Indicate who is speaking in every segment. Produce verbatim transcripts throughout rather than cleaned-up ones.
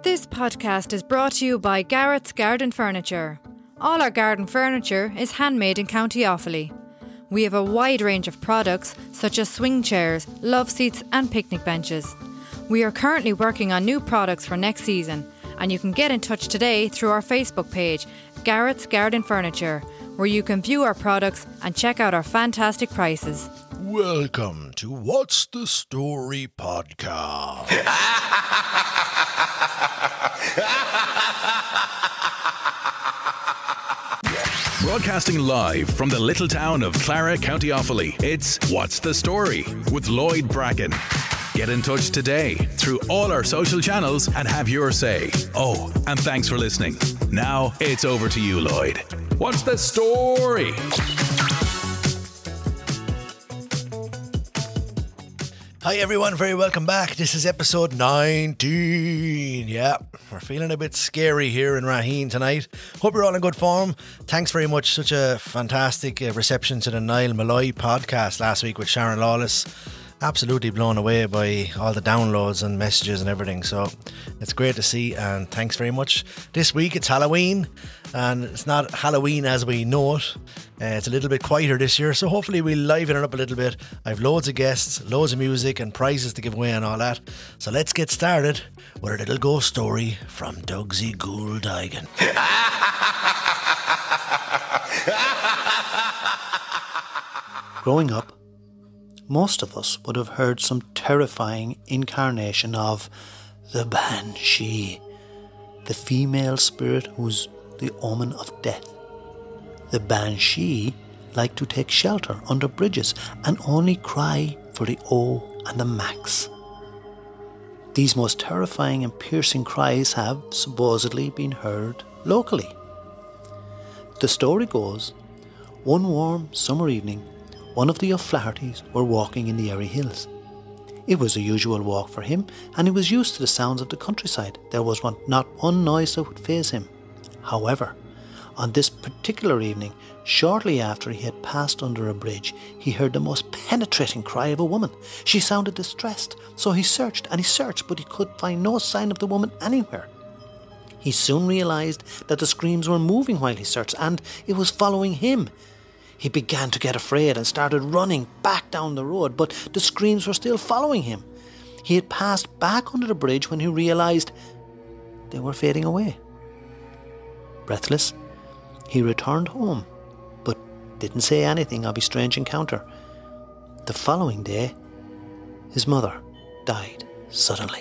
Speaker 1: This podcast is brought to you by Garrett's Garden Furniture. All our garden furniture is handmade in County Offaly. We have a wide range of products such as swing chairs, love seats and picnic benches. We are currently working on new products for next season, and you can get in touch today through our Facebook page, Garrett's Garden Furniture, where you can view our products and check out our fantastic prices.
Speaker 2: Welcome to What's the Story podcast.
Speaker 3: Broadcasting live from the little town of Clara, County Offaly, it's What's the Story with Lloyd Bracken. Get in touch today through all our social channels and have your say. Oh, and thanks for listening. Now it's over to you, Lloyd. What's the story?
Speaker 2: Hi everyone, very welcome back. This is episode nineteen. Yeah, we're feeling a bit scary here in Raheen tonight. Hope you're all in good form. Thanks very much. Such a fantastic uh, reception to the Niall Malloy podcast last week with Sharon Lawless. Absolutely blown away by all the downloads and messages and everything. So it's great to see, and thanks very much. This week it's Halloween, and it's not Halloween as we know it. Uh, it's a little bit quieter this year, so hopefully we'll liven it up a little bit. I've loads of guests, loads of music and prizes to give away and all that. So let's get started with a little ghost story from Dugsy Gouldigan.
Speaker 4: Growing up, most of us would have heard some terrifying incarnation of the Banshee, the female spirit who's the omen of death. The Banshee liked to take shelter under bridges and only cry for the O and the Max. These most terrifying and piercing cries have supposedly been heard locally. The story goes, one warm summer evening, one of the O'Flahertys were walking in the Erie Hills. It was a usual walk for him, and he was used to the sounds of the countryside. There was one, not one noise that would faze him. However, on this particular evening, shortly after he had passed under a bridge, he heard the most penetrating cry of a woman. She sounded distressed, so he searched and he searched, but he could find no sign of the woman anywhere. He soon realised that the screams were moving while he searched, and it was following him. He began to get afraid and started running back down the road, but the screams were still following him. He had passed back under the bridge when he realised they were fading away. Breathless, he returned home, but didn't say anything of his strange encounter. The following day, his mother died suddenly.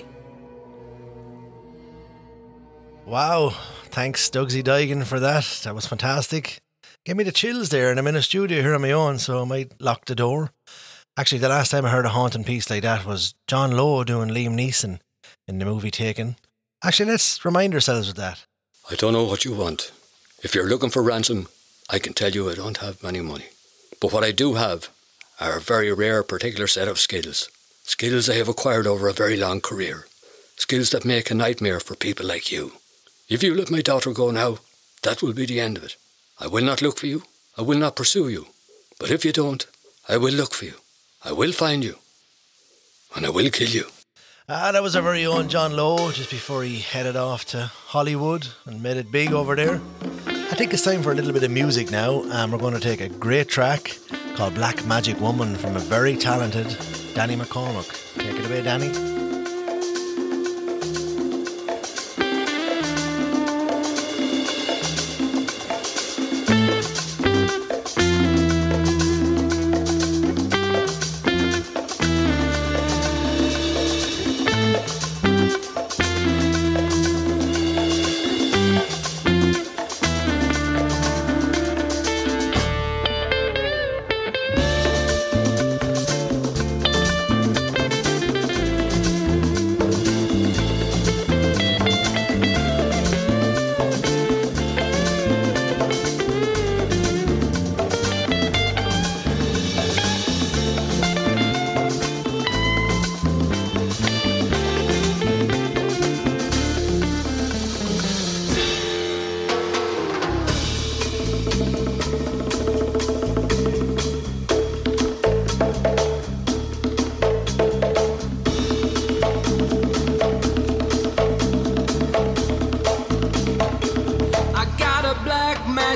Speaker 2: Wow, thanks Dugsy Gouldigan for that. That was fantastic. Gave me the chills there, and I'm in a studio here on my own, so I might lock the door. Actually, the last time I heard a haunting piece like that was John Lowe doing Liam Neeson in the movie Taken. Actually, let's remind ourselves of that.
Speaker 5: I don't know what you want. If you're looking for ransom, I can tell you I don't have any money. But what I do have are a very rare particular set of skills. Skills I have acquired over a very long career. Skills that make a nightmare for people like you. If you let my daughter go now, that will be the end of it. I will not look for you. I will not pursue you. But if you don't, I will look for you. I will find you. And I will kill you.
Speaker 2: Ah, that was our very own John Lowe just before he headed off to Hollywood and made it big over there. I think it's time for a little bit of music now, and we're going to take a great track called Black Magic Woman from a very talented Danny McCormack. Take it away, Danny.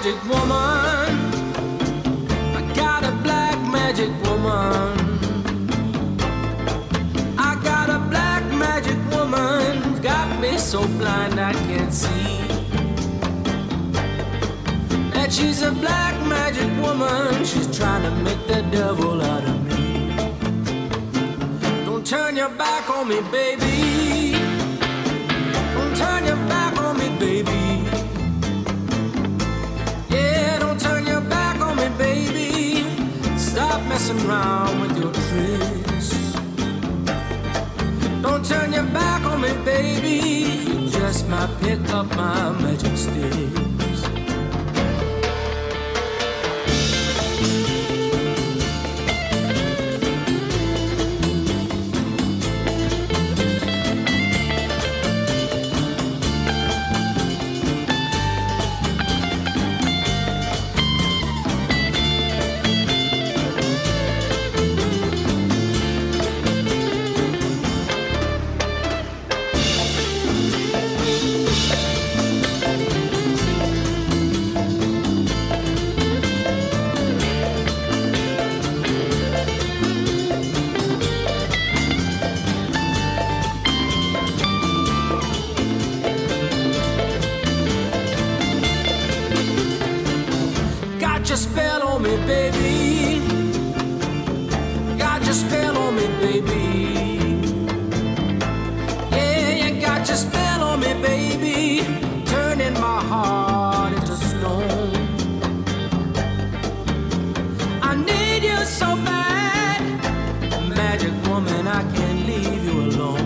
Speaker 6: magic woman. I got a black magic woman. I got a black magic woman. Got me so blind I can't see. That she's a black magic woman. She's trying to make the devil out of me. Don't turn your back on me, baby. Don't turn your back on me, baby. Yeah, don't turn your back on me, baby. Stop messing around with your tricks. Don't turn your back on me, baby. You just might pick up my magic sticks. Got your spell on me, baby. Got your spell on me, baby. Yeah, you got your spell on me, baby. Turning my heart into stone. I need you so bad, magic woman, I can't leave you alone.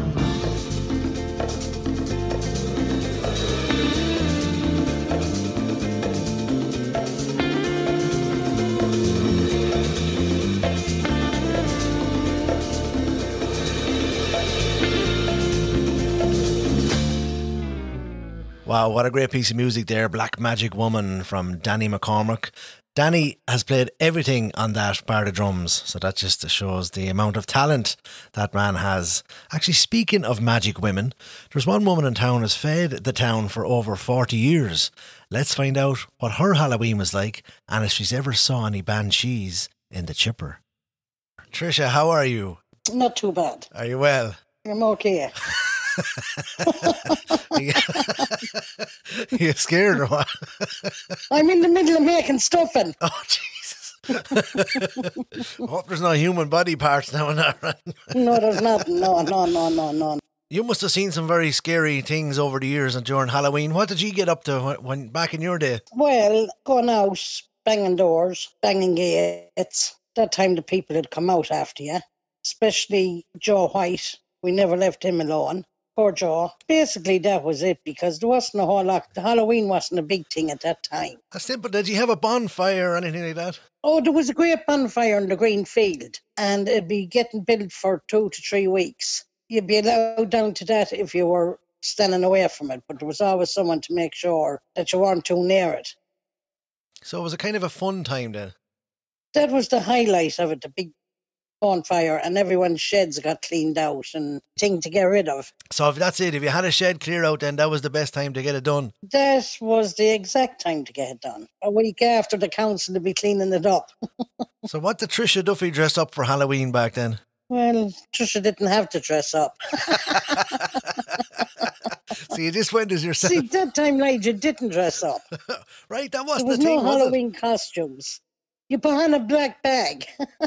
Speaker 2: Wow, what a great piece of music there. Black Magic Woman from Danny McCormick. Danny has played everything on that bar the drums, so that just shows the amount of talent that man has. Actually, speaking of magic women, there's one woman in town who's fed the town for over forty years. Let's find out what her Halloween was like and if she's ever saw any banshees in the chipper. Trisha, how are you?
Speaker 7: Not too bad.
Speaker 2: Are you well?
Speaker 7: I'm okay.
Speaker 2: You scared or what?
Speaker 7: I'm in the middle of making stuffing.
Speaker 2: Oh, Jesus. I hope there's no human body parts now and that.
Speaker 7: No, there's nothing. No, no, no, no, no.
Speaker 2: You must have seen some very scary things over the years and during Halloween. What did you get up to when, when back in your day?
Speaker 7: Well, going out, banging doors, banging gates. That time the people had come out after you, especially Joe White. We never left him alone. Poor Joe. Basically, that was it because there wasn't a whole lot. The Halloween wasn't a big thing at that time.
Speaker 2: That's simple. Did you have a bonfire or anything like that?
Speaker 7: Oh, there was a great bonfire in the green field and it'd be getting built for two to three weeks. You'd be allowed down to that if you were standing away from it, but there was always someone to make sure that you weren't too near it.
Speaker 2: So it was a kind of a fun time then?
Speaker 7: That was the highlight of it, the big bonfire, and everyone's sheds got cleaned out and thing to get rid of.
Speaker 2: So if that's it, if you had a shed clear out, then that was the best time to get it done?
Speaker 7: That was the exact time to get it done. A week after the council to be cleaning it up.
Speaker 2: So what did Trisha Duffy dress up for Halloween back then?
Speaker 7: Well, Trisha didn't have to dress up.
Speaker 2: So you just went as yourself?
Speaker 7: See, that time, Lloyd, you didn't dress up.
Speaker 2: Right, that wasn't
Speaker 7: there was
Speaker 2: the thing,
Speaker 7: no
Speaker 2: was
Speaker 7: Halloween it? Costumes. You put on a black bag.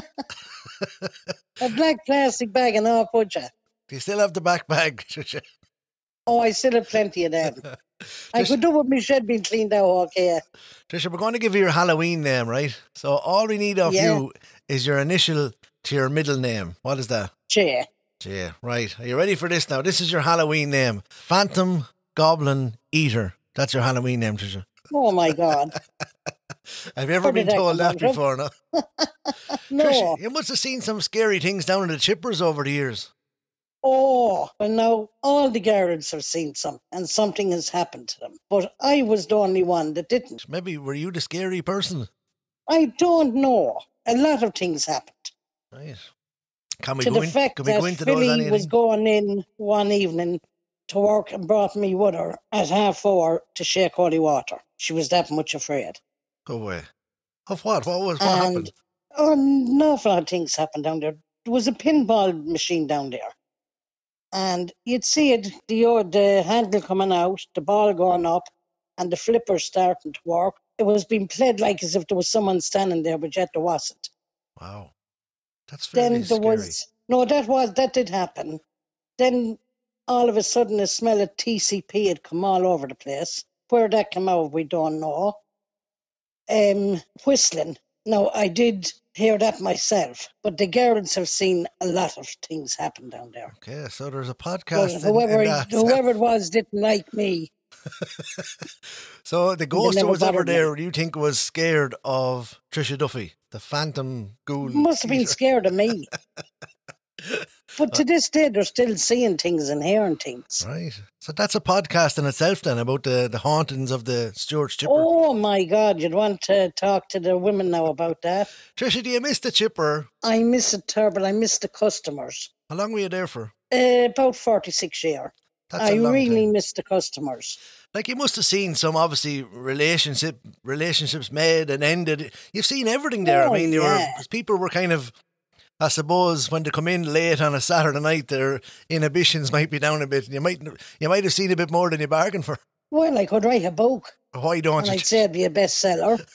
Speaker 7: A black plastic bag and all put you.
Speaker 2: Do you still have the back bag, Trisha?
Speaker 7: Oh, I still have plenty of them. I could do with my shed being cleaned out, okay.
Speaker 2: Trisha, we're going to give you your Halloween name, right? So all we need of
Speaker 7: yeah.
Speaker 2: you is your initial to your middle name. What is that?
Speaker 7: Jay.
Speaker 2: Jay, right. Are you ready for this now? This is your Halloween name. Phantom Goblin Eater. That's your Halloween name, Trisha.
Speaker 7: Oh, my God.
Speaker 2: Have you ever been told that before, no?
Speaker 7: No.
Speaker 2: Trisha, you must have seen some scary things down in the chippers over the years.
Speaker 7: Oh, well, now, all the Garrets have seen some, and something has happened to them. But I was the only one that didn't.
Speaker 2: Maybe were you the scary person?
Speaker 7: I don't know. A lot of things happened.
Speaker 2: Right. Can we
Speaker 7: to
Speaker 2: go
Speaker 7: the
Speaker 2: in,
Speaker 7: fact
Speaker 2: can we
Speaker 7: that
Speaker 2: go into
Speaker 7: Philly
Speaker 2: those anything?
Speaker 7: was going in one evening to work and brought me with her at half four to shake holy water. She was that much afraid.
Speaker 2: Go away. Of what? What was? What
Speaker 7: and
Speaker 2: happened?
Speaker 7: Oh, an awful lot of things happened down there. There was a pinball machine down there. And you'd see it, the, the handle coming out, the ball going up, and the flipper starting to work. It was being played like as if there was someone standing there, but yet there wasn't.
Speaker 2: Wow. That's very
Speaker 7: Then there
Speaker 2: scary.
Speaker 7: was, no, that was, that did happen. Then all of a sudden a smell of T C P had come all over the place. Where that came out, we don't know. Um, whistling. Now, I did hear that myself, but the girls have seen a lot of things happen down there.
Speaker 2: Okay, so there's a
Speaker 7: Well,
Speaker 2: podcast.
Speaker 7: whoever,
Speaker 2: in, in that.
Speaker 7: whoever it was didn't like me.
Speaker 2: So the ghost who
Speaker 7: never
Speaker 2: was ever
Speaker 7: bothered me.
Speaker 2: there, you think was scared of Trisha Duffy, the phantom ghoul?
Speaker 7: Must have been
Speaker 2: eater?
Speaker 7: scared of me. But to this day, they're still seeing things and hearing things.
Speaker 2: Right. So that's a podcast in itself then about the, the hauntings of the Stuart Chipper.
Speaker 7: Oh my God, you'd want to talk to the women now about that.
Speaker 2: Trisha, do you miss the Chipper?
Speaker 7: I miss it terrible. I miss the customers.
Speaker 2: How long were you there for?
Speaker 7: Uh, about forty-six years.
Speaker 2: That's
Speaker 7: I
Speaker 2: a long
Speaker 7: really
Speaker 2: time.
Speaker 7: miss the customers.
Speaker 2: Like you must have seen some obviously relationship relationships made and ended. You've seen everything there.
Speaker 7: Oh,
Speaker 2: I mean, you were
Speaker 7: yeah.
Speaker 2: 'cause people were kind of, I suppose, when they come in late on a Saturday night, their inhibitions might be down a bit. You might you might have seen a bit more than you bargained for.
Speaker 7: Well, I could write a book,
Speaker 2: Why don't
Speaker 7: and
Speaker 2: you?
Speaker 7: I'd say it'd be a bestseller.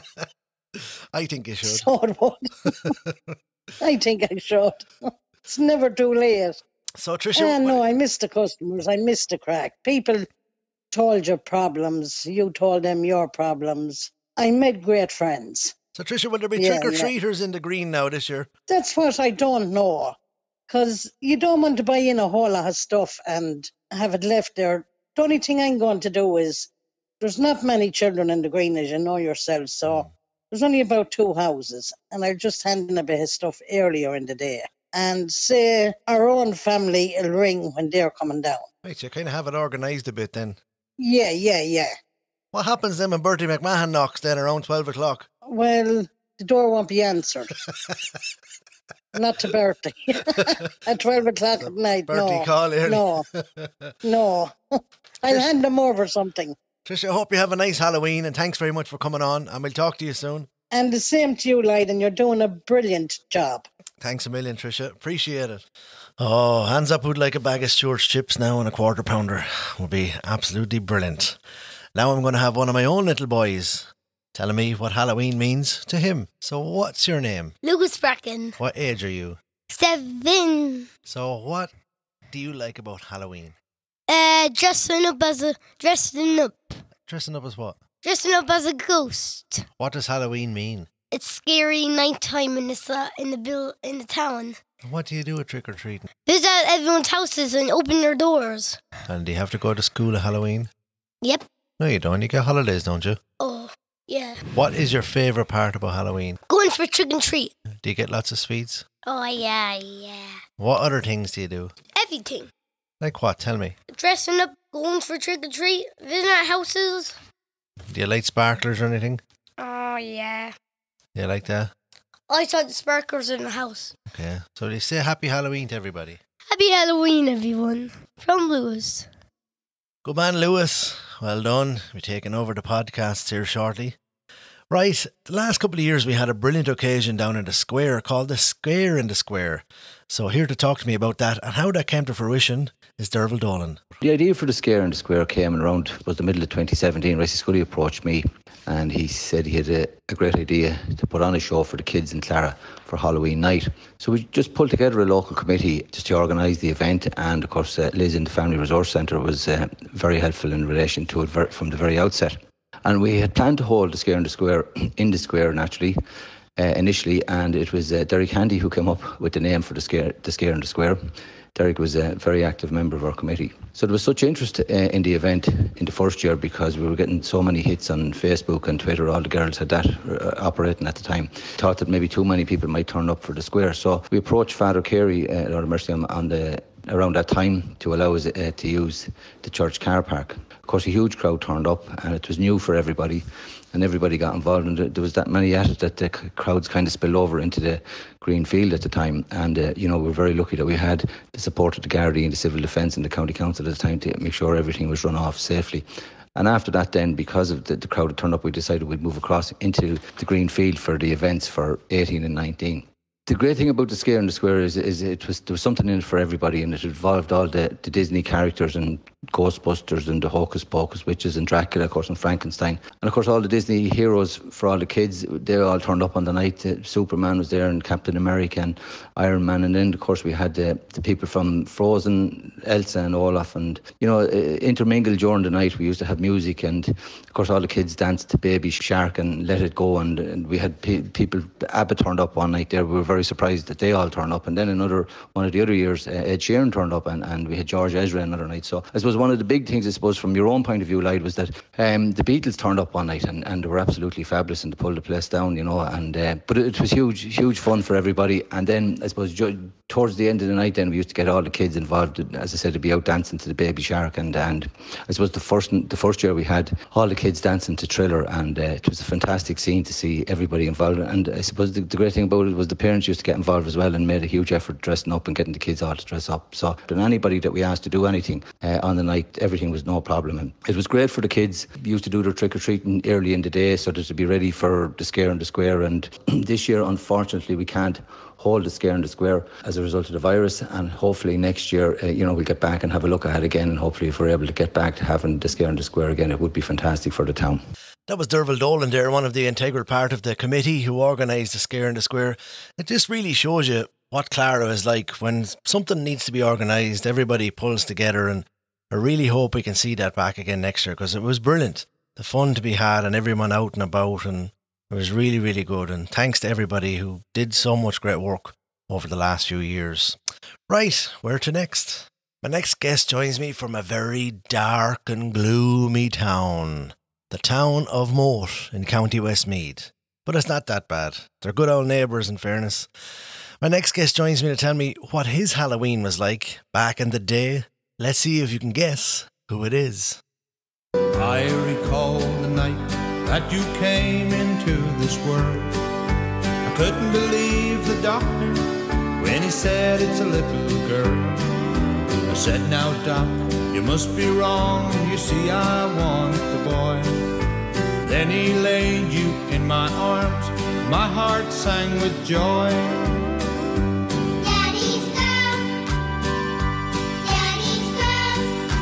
Speaker 2: I think you should.
Speaker 7: So it would. I think I should. It's never too late.
Speaker 2: So Trisha,
Speaker 7: Ah, no,
Speaker 2: what-
Speaker 7: I miss the customers. I miss the crack. People told your problems. You told them your problems. I made great friends.
Speaker 2: so Trisha, will there be
Speaker 7: Yeah,
Speaker 2: trick or
Speaker 7: yeah.
Speaker 2: treaters in the green now this year?
Speaker 7: That's what I don't know. Because you don't want to buy in a whole lot of stuff and have it left there. The only thing I'm going to do is, there's not many children in the green, as you know yourself, so there's only about two houses, and I'll just hand in a bit of stuff earlier in the day. And say our own family will ring when they're coming down.
Speaker 2: Right, you kind of have it organised a bit then.
Speaker 7: Yeah, yeah, yeah.
Speaker 2: What happens then when Bertie McMahon knocks then around twelve o'clock?
Speaker 7: Well, the door won't be answered. Not to Bertie. At twelve o'clock at night,
Speaker 2: Bertie
Speaker 7: no.
Speaker 2: call early.
Speaker 7: No, no. I'll hand them over something.
Speaker 2: Trisha, I hope you have a nice Halloween and thanks very much for coming on and we'll talk to you soon.
Speaker 7: And the same to you, Lloyd, and you're doing a brilliant job.
Speaker 2: Thanks a million, Trisha. Appreciate it. Oh, hands up who'd like a bag of Stuart's chips now and a quarter pounder. Would be absolutely brilliant. Now I'm going to have one of my own little boys telling me what Halloween means to him. So what's your name?
Speaker 8: Lucas Bracken.
Speaker 2: What age are you?
Speaker 8: Seven.
Speaker 2: So what do you like about Halloween?
Speaker 8: Uh, dressing up as a dressing up,
Speaker 2: Dressing up as what?
Speaker 8: dressing up as a ghost.
Speaker 2: What does Halloween mean?
Speaker 8: It's scary nighttime in the sa- in the bill in the town.
Speaker 2: What do you do at trick-or-treating?
Speaker 8: Visit everyone's houses and open their doors.
Speaker 2: And do you have to go to school at Halloween?
Speaker 8: Yep.
Speaker 2: No, you don't. You get holidays, don't you?
Speaker 8: Oh, yeah.
Speaker 2: What is your favourite part about Halloween?
Speaker 8: Going for trick and treat.
Speaker 2: Do you get lots of sweets?
Speaker 8: Oh yeah, yeah.
Speaker 2: What other things do you do?
Speaker 8: Everything.
Speaker 2: Like what? Tell me.
Speaker 8: Dressing up, going for trick and treat, visiting our houses.
Speaker 2: Do you like sparklers or anything?
Speaker 8: Oh yeah.
Speaker 2: Do you like that?
Speaker 8: I saw the sparklers in the house.
Speaker 2: Okay. So they say happy Halloween to everybody.
Speaker 8: Happy Halloween, everyone. From Lewis.
Speaker 2: Good man, Lewis. Well done. We're taking over the podcast here shortly. Right, the last couple of years we had a brilliant occasion down in the square called the Scare in the Square. So here to talk to me about that and how that came to fruition is Derval Dolan.
Speaker 9: The idea for the Scare in the Square came around, was the middle of twenty seventeen. Ricey Scully approached me and he said he had a, a great idea to put on a show for the kids in Clara for Halloween night. So we just pulled together a local committee just to organise the event, and of course uh, Liz in the Family Resource Centre was uh, very helpful in relation to it ver- from the very outset. And we had planned to hold the Scare in the Square in the Square naturally, uh, initially, and it was uh, Derek Handy who came up with the name for the Scare, the Scare in the Square. Derek was a very active member of our committee. So there was such interest uh, in the event in the first year because we were getting so many hits on Facebook and Twitter. All the girls had that uh, operating at the time. Thought that maybe too many people might turn up for the Square. So we approached Father Carey, uh, Lord of Mercy, on, on the around that time to allow us uh, to use the church car park. Of course, a huge crowd turned up, and it was new for everybody, and everybody got involved, and there was that many at it that the crowds kind of spilled over into the green field at the time. And uh, you know, we're very lucky that we had the support of the Gardaí and the Civil Defence and the County Council at the time to make sure everything was run off safely. And after that then, because of the, the crowd that turned up, we decided we'd move across into the green field for the events for eighteen and nineteen. The great thing about the Scare in the Square is, is it was there was something in it for everybody, and it involved all the, the Disney characters and Ghostbusters and the Hocus Pocus witches and Dracula, of course, and Frankenstein. And of course all the Disney heroes for all the kids, they all turned up on the night. Uh, Superman was there and Captain America and Iron Man. And then of course we had the, the people from Frozen, Elsa and Olaf, and you know, uh, intermingled during the night. We used to have music, and of course all the kids danced to Baby Shark and Let It Go, and, and we had pe- people, ABBA turned up one night there. We were very surprised that they all turned up. And then another one of the other years, uh, Ed Sheeran turned up, and, and we had George Ezra another night. So I suppose one of the big things, I suppose, from your own point of view, Lloyd, was that um, the Beatles turned up one night, and, and they were absolutely fabulous, and they pulled the place down, you know. And uh, but it, it was huge, huge fun for everybody. And then I suppose ju- towards the end of the night, then we used to get all the kids involved. As I said, to be out dancing to the Baby Shark, and and I suppose the first the first year we had all the kids dancing to Thriller, and uh, it was a fantastic scene to see everybody involved. And I suppose the, the great thing about it was the parents used to get involved as well, and made a huge effort dressing up and getting the kids all to dress up. So, and anybody that we asked to do anything uh, on the night, everything was no problem. And it was great for the kids. We used to do their trick-or-treating early in the day so that to be ready for the Scare in the Square. And this year, unfortunately, we can't hold the Scare in the Square as a result of the virus, and hopefully next year, uh, you know, we'll get back and have a look at it again, and hopefully if we're able to get back to having the Scare in the Square again, it would be fantastic for the town.
Speaker 2: That was Derval Dolan there, one of the integral part of the committee who organised the Scare in the Square. It just really shows you what Clara is like. When something needs to be organised, everybody pulls together, and I really hope we can see that back again next year, because it was brilliant. The fun to be had and everyone out and about, and it was really, really good. And thanks to everybody who did so much great work over the last few years. Right, where to next? My next guest joins me from a very dark and gloomy town. The town of Moat in County Westmeath. But it's not that bad. They're good old neighbours, in fairness. My next guest joins me to tell me what his Halloween was like back in the day. Let's see if you can guess who it is.
Speaker 10: I recall the night that you came into this world. I couldn't believe the doctor when he said it's a little girl. I said, now doc, you must be wrong, you see I want the boy. Then he laid you in my arms, my heart sang with joy.
Speaker 11: Daddy's girl, Daddy's girl,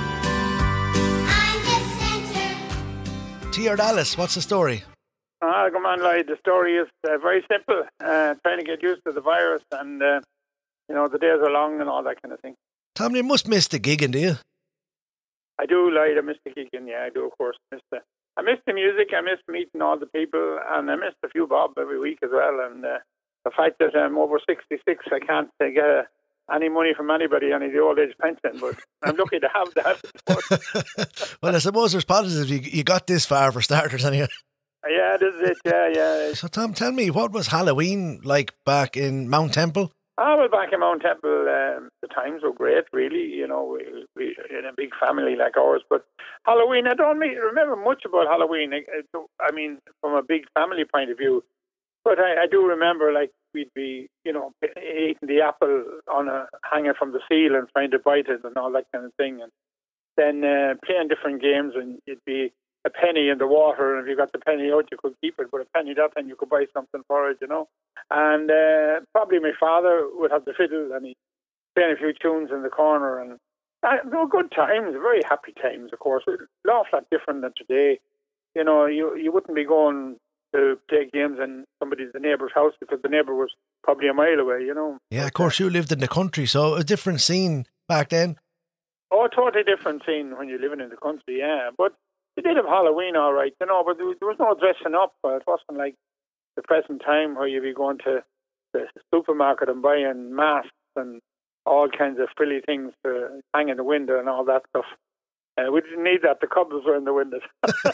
Speaker 11: I'm the center.
Speaker 2: T R Dallas, what's the story?
Speaker 12: Ah, come on, Lloyd. The story is uh, very simple. Uh, trying to get used to the virus, and uh, you know, the days are long and all that kind of thing.
Speaker 2: Tom, you must miss the gigging, do you?
Speaker 12: I do, Lloyd. I miss the gigging. Yeah, I do, of course. Miss the, I miss the music. I miss meeting all the people, and I miss a few bob every week as well. And uh, the fact that I'm over sixty-six, I can't uh, get uh, any money from anybody on the old age pension, but I'm lucky to have that.
Speaker 2: Well, I suppose there's positives. You, you got this far for starters, anyway.
Speaker 12: Yeah, this is it. Yeah, yeah.
Speaker 2: So, Tom, tell me, what was Halloween like back in Mount Temple?
Speaker 12: Ah, well, back in Mount Temple, um, the times were great, really. You know, we, we in a big family like ours. But Halloween, I don't remember much about Halloween. I, I mean, from a big family point of view. But I, I do remember, like, we'd be, you know, eating the apple on a hanger from the ceiling and trying to bite it and all that kind of thing. And then uh, playing different games, and it'd be a penny in the water, and if you got the penny out, you could keep it, but a penny that time, you could buy something for it, you know. And uh, probably my father would have the fiddle, and he'd play a few tunes in the corner, and uh, they were good times, very happy times, of course. An awful lot different than today. You know, you you wouldn't be going to play games in somebody's the neighbour's house because the neighbour was probably a mile away, you know.
Speaker 2: Yeah, of course, you lived in the country, so a different scene back then.
Speaker 12: Oh, a totally different scene when you're living in the country, yeah. But they did have Halloween, all right, you know, but there was, there was no dressing up. It wasn't like the present time where you'd be going to the supermarket and buying masks and all kinds of frilly things to hang in the window and all that stuff. Uh, we didn't need that. The cobbles were in the windows.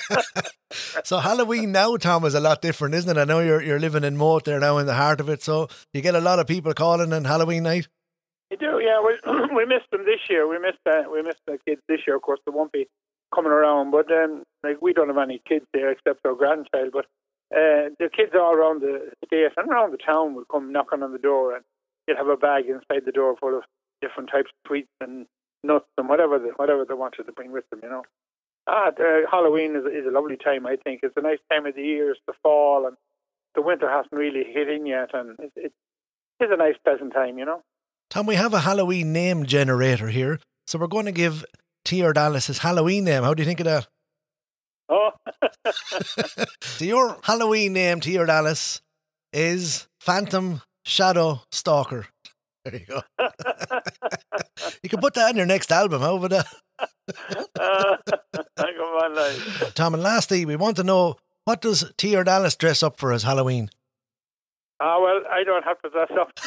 Speaker 2: So Halloween now, Tom, is a lot different, isn't it? I know you're you're living in Moat there now in the heart of it, so you get a lot of people calling on Halloween night.
Speaker 12: You do, yeah. We we missed them this year. We missed uh, we missed the kids this year. Of course, they won't be coming around. But um, like we don't have any kids there except our grandchild. But uh, the kids all around the state and around the town will come knocking on the door, and you'll have a bag inside the door full of different types of sweets and nuts and whatever the, whatever they wanted to bring with them. You know. Ah, the, Halloween is is a lovely time. I think it's a nice time of the year. It's the fall, and the winter hasn't really hit in yet, and it, it is a nice, pleasant time. You know.
Speaker 2: Tom, we have a Halloween name generator here, so we're going to give T R Dallas his Halloween name. How do you think of that?
Speaker 12: Oh.
Speaker 2: So your Halloween name, T R Dallas, is Phantom Shadow Stalker. There you go. You can put that in your next album. How about that?
Speaker 12: uh, come on, like.
Speaker 2: Tom, and lastly, we want to know, what does T R Dallas dress up for as Halloween?
Speaker 12: Ah, well, I don't have to dress up.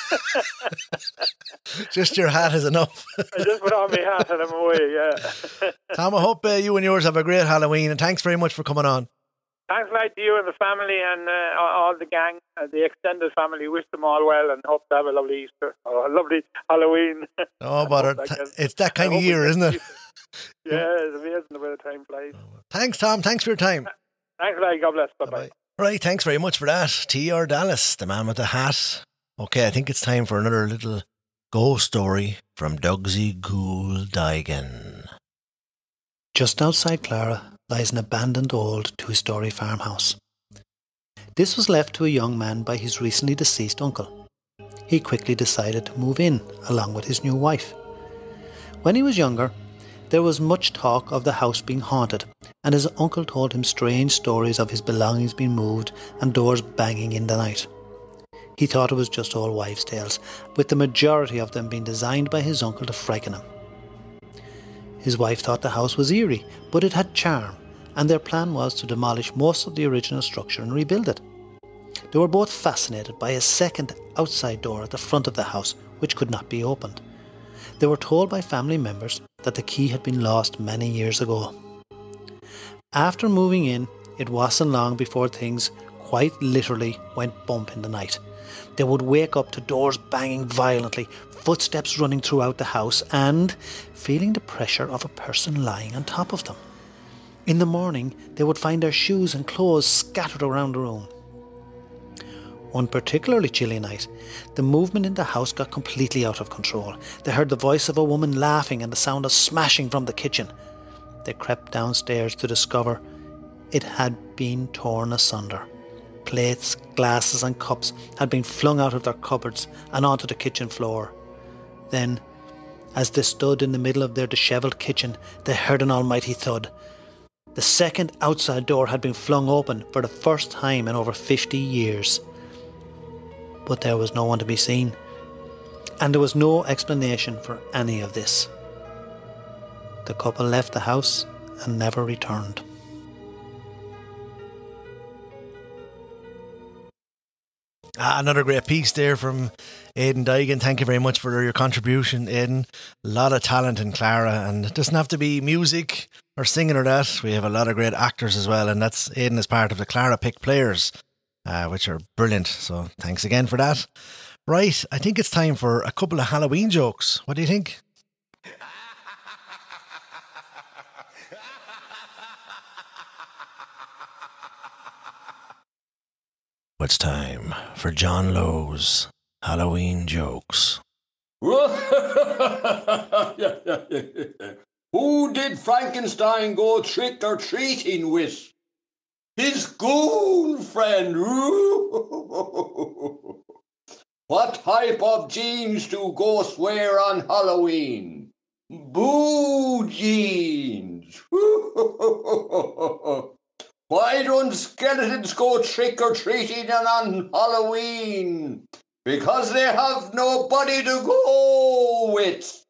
Speaker 2: Just your hat is enough.
Speaker 12: I just put on my hat and I'm away, yeah.
Speaker 2: Tom, I hope uh, you and yours have a great Halloween, and thanks very much for coming on.
Speaker 12: Thanks a lot to you and the family and uh, all the gang, uh, the extended family. Wish them all well and hope to have a lovely Easter or a lovely Halloween.
Speaker 2: Oh, bother. It's that kind of year, isn't it?
Speaker 12: Yeah, it's amazing the way the time flies.
Speaker 2: Thanks, Tom. Thanks for your time.
Speaker 12: Thanks a lot. God bless. Bye-bye.
Speaker 2: Right, thanks very much for that. T R Dallas, the man with the hat. Okay, I think it's time for another little ghost story from Dugsy Ghoul Daigan.
Speaker 4: Just outside Clara lies an abandoned old two-storey farmhouse. This was left to a young man by his recently deceased uncle. He quickly decided to move in along with his new wife. When he was younger, there was much talk of the house being haunted, and his uncle told him strange stories of his belongings being moved and doors banging in the night. He thought it was just old wives' tales, with the majority of them being designed by his uncle to frighten him. His wife thought the house was eerie, but it had charm, and their plan was to demolish most of the original structure and rebuild it. They were both fascinated by a second outside door at the front of the house, which could not be opened. They were told by family members that the key had been lost many years ago. After moving in, it wasn't long before things quite literally went bump in the night. They would wake up to doors banging violently, footsteps running throughout the house, and feeling the pressure of a person lying on top of them. In the morning, they would find their shoes and clothes scattered around the room. One particularly chilly night, the movement in the house got completely out of control. They heard the voice of a woman laughing and the sound of smashing from the kitchen. They crept downstairs to discover it had been torn asunder. Plates, glasses and cups had been flung out of their cupboards and onto the kitchen floor. Then, as they stood in the middle of their dishevelled kitchen, they heard an almighty thud. The second outside door had been flung open for the first time in over fifty years. But there was no one to be seen, and there was no explanation for any of this. The couple left the house and never returned.
Speaker 2: Ah, another great piece there from Aidan Daigan. Thank you very much for your contribution, Aidan. A lot of talent in Clara, and it doesn't have to be music or singing or that. We have a lot of great actors as well, and that's Aidan is part of the Clara Pick Players, uh, which are brilliant. So thanks again for that. Right, I think it's time for a couple of Halloween jokes. What do you think? It's time for John Lowe's Halloween jokes.
Speaker 13: Who did Frankenstein go trick-or-treating with? His ghoul friend. What type of jeans do ghosts wear on Halloween? Boo jeans. Why don't skeletons go trick-or-treating on Halloween? Because they have nobody to go with.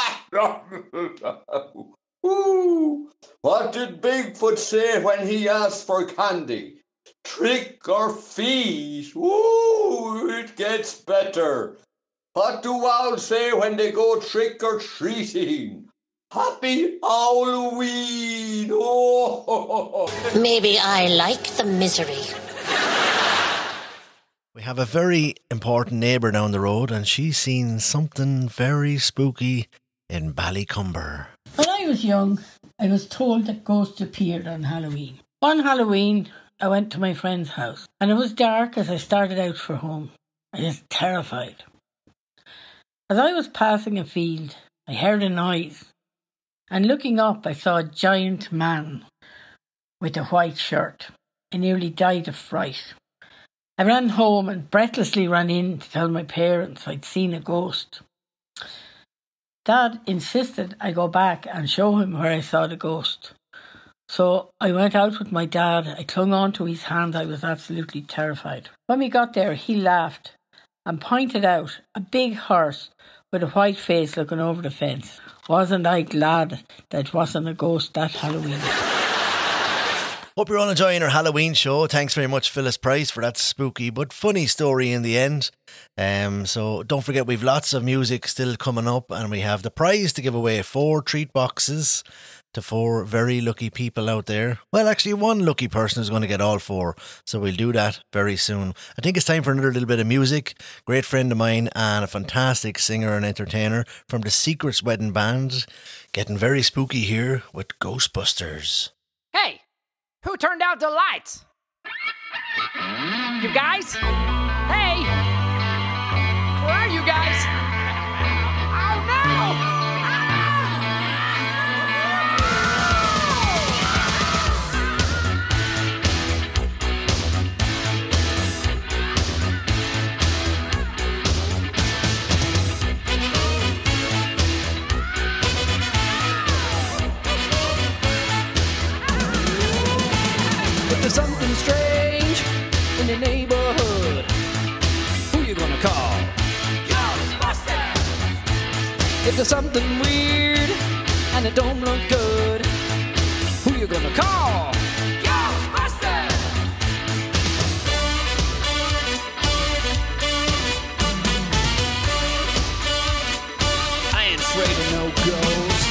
Speaker 13: What did Bigfoot say when he asked for candy? Trick or feet? Ooh, it gets better. What do owls say when they go trick-or-treating? Happy Halloween! Oh.
Speaker 14: Maybe I like the misery.
Speaker 2: We have a very important neighbour down the road and she's seen something very spooky in Ballycumber.
Speaker 14: When I was young, I was told that ghosts appeared on Halloween. One Halloween, I went to my friend's house and it was dark as I started out for home. I was terrified. As I was passing a field, I heard a noise and looking up I saw a giant man with a white shirt. I nearly died of fright. I ran home and breathlessly ran in to tell my parents I'd seen a ghost. Dad insisted I go back and show him where I saw the ghost. So I went out with my dad. I clung on to his hand. I was absolutely terrified. When we got there, he laughed and pointed out a big horse with a white face looking over the fence. Wasn't I glad that it wasn't a ghost that Halloween?
Speaker 2: Hope you're all enjoying our Halloween show. Thanks very much, Phyllis Price, for that spooky but funny story in the end. Um, so don't forget, we've lots of music still coming up and we have the prize to give away, four treat boxes to four very lucky people out there. Well, actually one lucky person is going to get all four, so we'll do that very soon. I think it's time for another little bit of music. Great friend of mine and a fantastic singer and entertainer from the Secrets Wedding Band, getting very spooky here with Ghostbusters.
Speaker 15: Hey! Who turned out the lights? You guys? Hey! Where are you guys? Oh no!
Speaker 6: There's something strange in the neighborhood. Who you gonna call? Ghostbusters! If there's something weird and it don't look good, who you gonna call? Ghostbusters! I ain't afraid of no ghosts.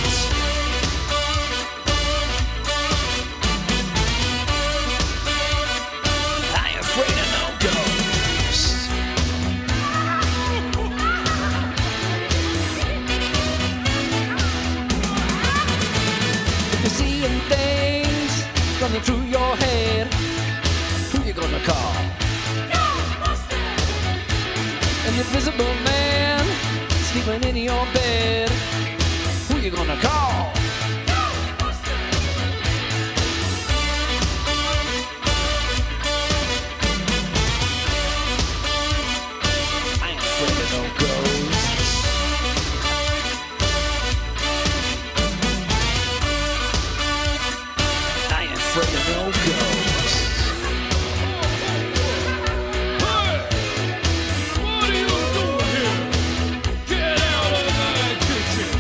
Speaker 6: Running through your head, who you gonna call? Ghostbusters! An invisible man sleeping in your bed, who you gonna call? Ghostbusters! I ain't afraid of no ghosts. Afraid of no ghosts.
Speaker 16: Hey! What are you doing here? Get out of my kitchen!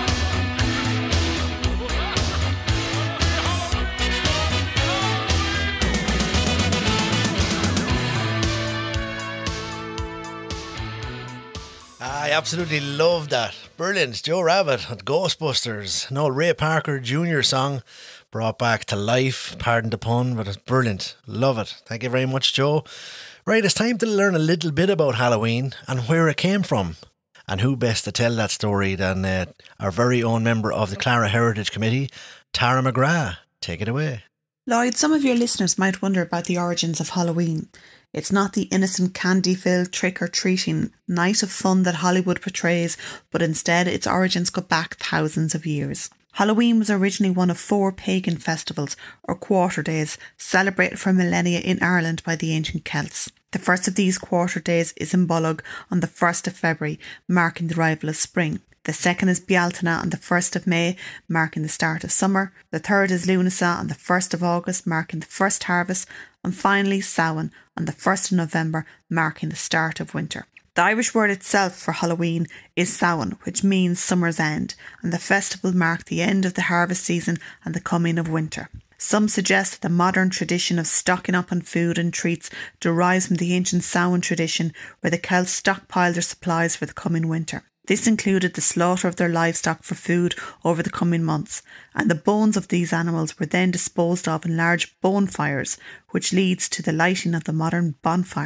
Speaker 2: I absolutely love that. Brilliant. Joe Rabbit at Ghostbusters. An old Ray Parker Junior song brought back to life. Pardon the pun, but it's brilliant. Love it. Thank you very much, Joe. Right, it's time to learn a little bit about Halloween and where it came from. And who best to tell that story than uh, our very own member of the Clara Heritage Committee, Tara McGrath. Take it away.
Speaker 17: Lloyd, some of your listeners might wonder about the origins of Halloween. It's not the innocent candy-filled trick-or-treating night of fun that Hollywood portrays, but instead its origins go back thousands of years. Halloween was originally one of four pagan festivals, or quarter days, celebrated for millennia in Ireland by the ancient Celts. The first of these quarter days is Imbolg on the first of February, marking the arrival of spring. The second is Bealtaine on the first of May, marking the start of summer. The third is Lunasa on the first of August, marking the first harvest. And finally Samhain on the first of November, marking the start of winter. The Irish word itself for Halloween is Samhain, which means summer's end, and the festival marked the end of the harvest season and the coming of winter. Some suggest that the modern tradition of stocking up on food and treats derives from the ancient Samhain tradition, where the Celts stockpiled their supplies for the coming winter. This included the slaughter of their livestock for food over the coming months, and the bones of these animals were then disposed of in large bonfires, which leads to the lighting of the modern bonfire.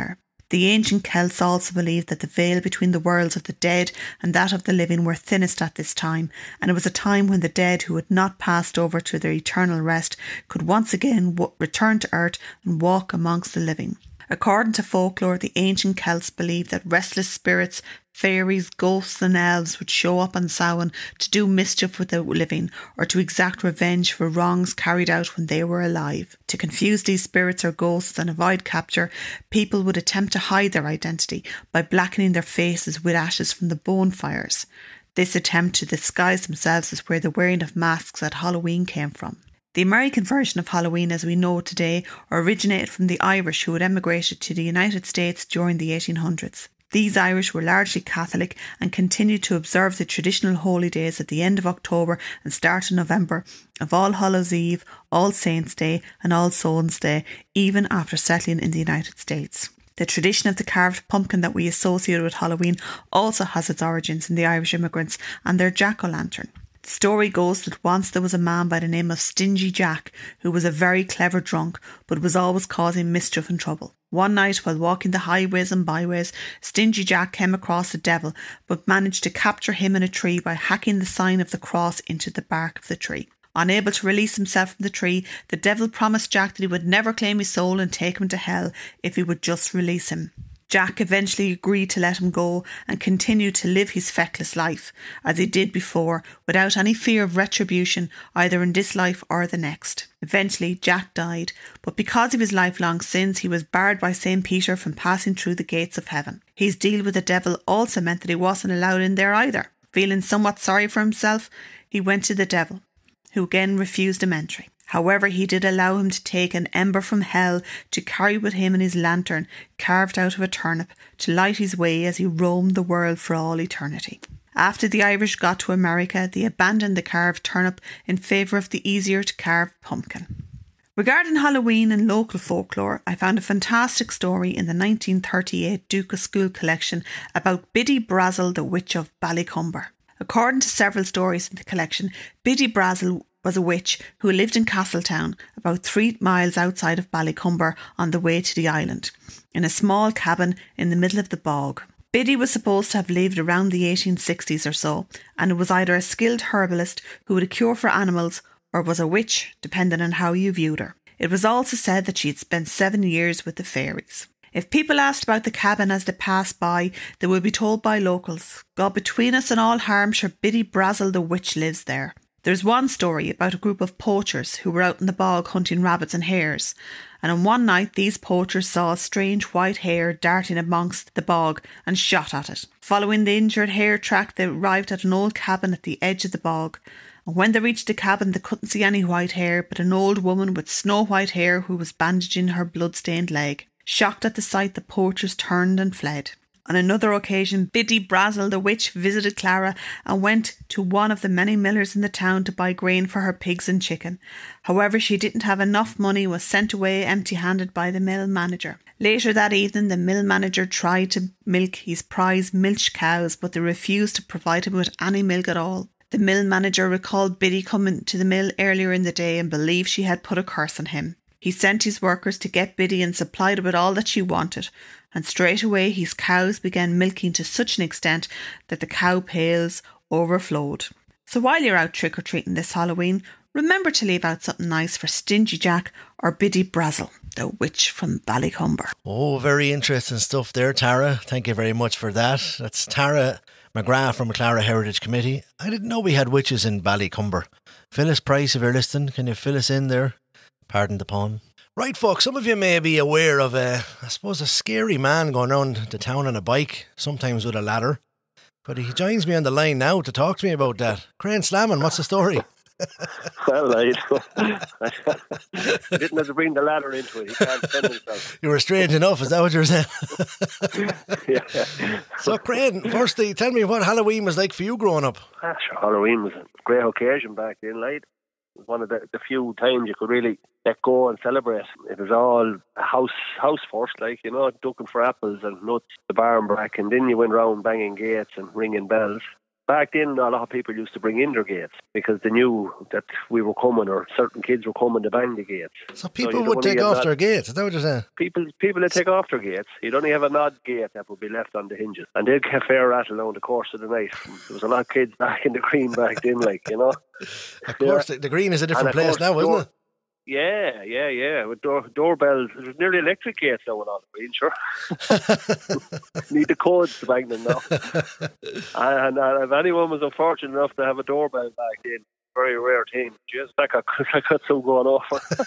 Speaker 17: The ancient Celts also believed that the veil between the worlds of the dead and that of the living were thinnest at this time, and it was a time when the dead who had not passed over to their eternal rest could once again w- return to earth and walk amongst the living. According to folklore, the ancient Celts believed that restless spirits, fairies, ghosts and elves would show up on Samhain to do mischief with the living or to exact revenge for wrongs carried out when they were alive. To confuse these spirits or ghosts and avoid capture, people would attempt to hide their identity by blackening their faces with ashes from the bonfires. This attempt to disguise themselves is where the wearing of masks at Halloween came from. The American version of Halloween as we know it today originated from the Irish who had emigrated to the United States during the eighteen hundreds. These Irish were largely Catholic and continued to observe the traditional holy days at the end of October and start of November of All Hallows Eve, All Saints' Day and All Souls' Day, even after settling in the United States. The tradition of the carved pumpkin that we associate with Halloween also has its origins in the Irish immigrants and their jack-o'-lantern. The story goes that once there was a man by the name of Stingy Jack who was a very clever drunk but was always causing mischief and trouble. One night while walking the highways and byways, Stingy Jack came across the devil but managed to capture him in a tree by hacking the sign of the cross into the bark of the tree. Unable to release himself from the tree, the devil promised Jack that he would never claim his soul and take him to hell if he would just release him. Jack eventually agreed to let him go and continued to live his feckless life, as he did before, without any fear of retribution either in this life or the next. Eventually, Jack died, but because of his lifelong sins, he was barred by Saint Peter from passing through the gates of heaven. His deal with the devil also meant that he wasn't allowed in there either. Feeling somewhat sorry for himself, he went to the devil, who again refused him entry. However, he did allow him to take an ember from hell to carry with him in his lantern, carved out of a turnip, to light his way as he roamed the world for all eternity. After the Irish got to America, they abandoned the carved turnip in favour of the easier to carve pumpkin. Regarding Halloween and local folklore, I found a fantastic story in the nineteen thirty-eight Duke of School collection about Biddy Brazel, the Witch of Ballycumber. According to several stories in the collection, Biddy Brazel was a witch who lived in Castletown, about three miles outside of Ballycumber on the way to the island, in a small cabin in the middle of the bog. Biddy was supposed to have lived around the eighteen sixties or so, and was either a skilled herbalist who had a cure for animals or was a witch, depending on how you viewed her. It was also said that she had spent seven years with the fairies. If people asked about the cabin as they passed by, they would be told by locals, "God between us and all harm, sure Biddy Brazel the witch lives there." There's one story about a group of poachers who were out in the bog hunting rabbits and hares, and on one night these poachers saw a strange white hare darting amongst the bog and shot at it. Following the injured hare track, they arrived at an old cabin at the edge of the bog, and when they reached the cabin they couldn't see any white hare but an old woman with snow white hair who was bandaging her blood-stained leg. Shocked at the sight, the poachers turned and fled. On another occasion, Biddy Brazel the witch visited Clara and went to one of the many millers in the town to buy grain for her pigs and chicken. However, she didn't have enough money and was sent away empty-handed by the mill manager. Later that evening, the mill manager tried to milk his prize milch cows, but they refused to provide him with any milk at all. The mill manager recalled Biddy coming to the mill earlier in the day and believed she had put a curse on him. He sent his workers to get Biddy and supplied her with all that she wanted, and straight away his cows began milking to such an extent that the cow pails overflowed. So while you're out trick-or-treating this Halloween, remember to leave out something nice for Stingy Jack or Biddy Brazel, the witch from Ballycumber.
Speaker 2: Oh, very interesting stuff there, Tara. Thank you very much for that. That's Tara McGrath from Clara Heritage Committee. I didn't know we had witches in Ballycumber. Phyllis Price, if you're listening, can you fill us in there? Pardon the pun. Right, folks, some of you may be aware of, a, I suppose, a scary man going around the town on a bike, sometimes with a ladder. But he joins me on the line now to talk to me about that. Crane Slamming, what's the story?
Speaker 18: Well, I, I didn't have to bring the ladder into it. He can't defend himself.
Speaker 2: You were strange enough, is that what you were saying?
Speaker 18: Yeah.
Speaker 2: So, Crane, firstly, tell me what Halloween was like for you growing up.
Speaker 18: Ah, sure, Halloween was a great occasion back then, Lloyd. It was one of the, the few times you could really let go and celebrate. It was all house house first, like, you know, ducking for apples and nuts, the barn back, and then you went round banging gates and ringing bells. back then, a lot of people used to bring in their gates because they knew that we were coming, or certain kids were coming to bang the gates.
Speaker 2: So people
Speaker 18: you don't
Speaker 2: would
Speaker 18: wanna
Speaker 2: take
Speaker 18: get
Speaker 2: off
Speaker 18: that-
Speaker 2: their gates. Is that what you're saying?
Speaker 18: People, people would take off their gates. You'd only have an odd gate that would be left on the hinges, and they'd get fair rattle on the course of the night. There was a lot of kids back in the green back then, like, you know.
Speaker 2: Of course,
Speaker 18: Yeah.
Speaker 2: the, the green is a different
Speaker 18: And of
Speaker 2: place
Speaker 18: course,
Speaker 2: now, isn't
Speaker 18: door-
Speaker 2: it?
Speaker 18: Yeah, yeah, yeah. With door, doorbells, there's nearly electric gates now and all the green, sure. Need the codes to bang them now. and, and if anyone was unfortunate enough to have a doorbell back then, very rare thing. Just that got, that got some going off.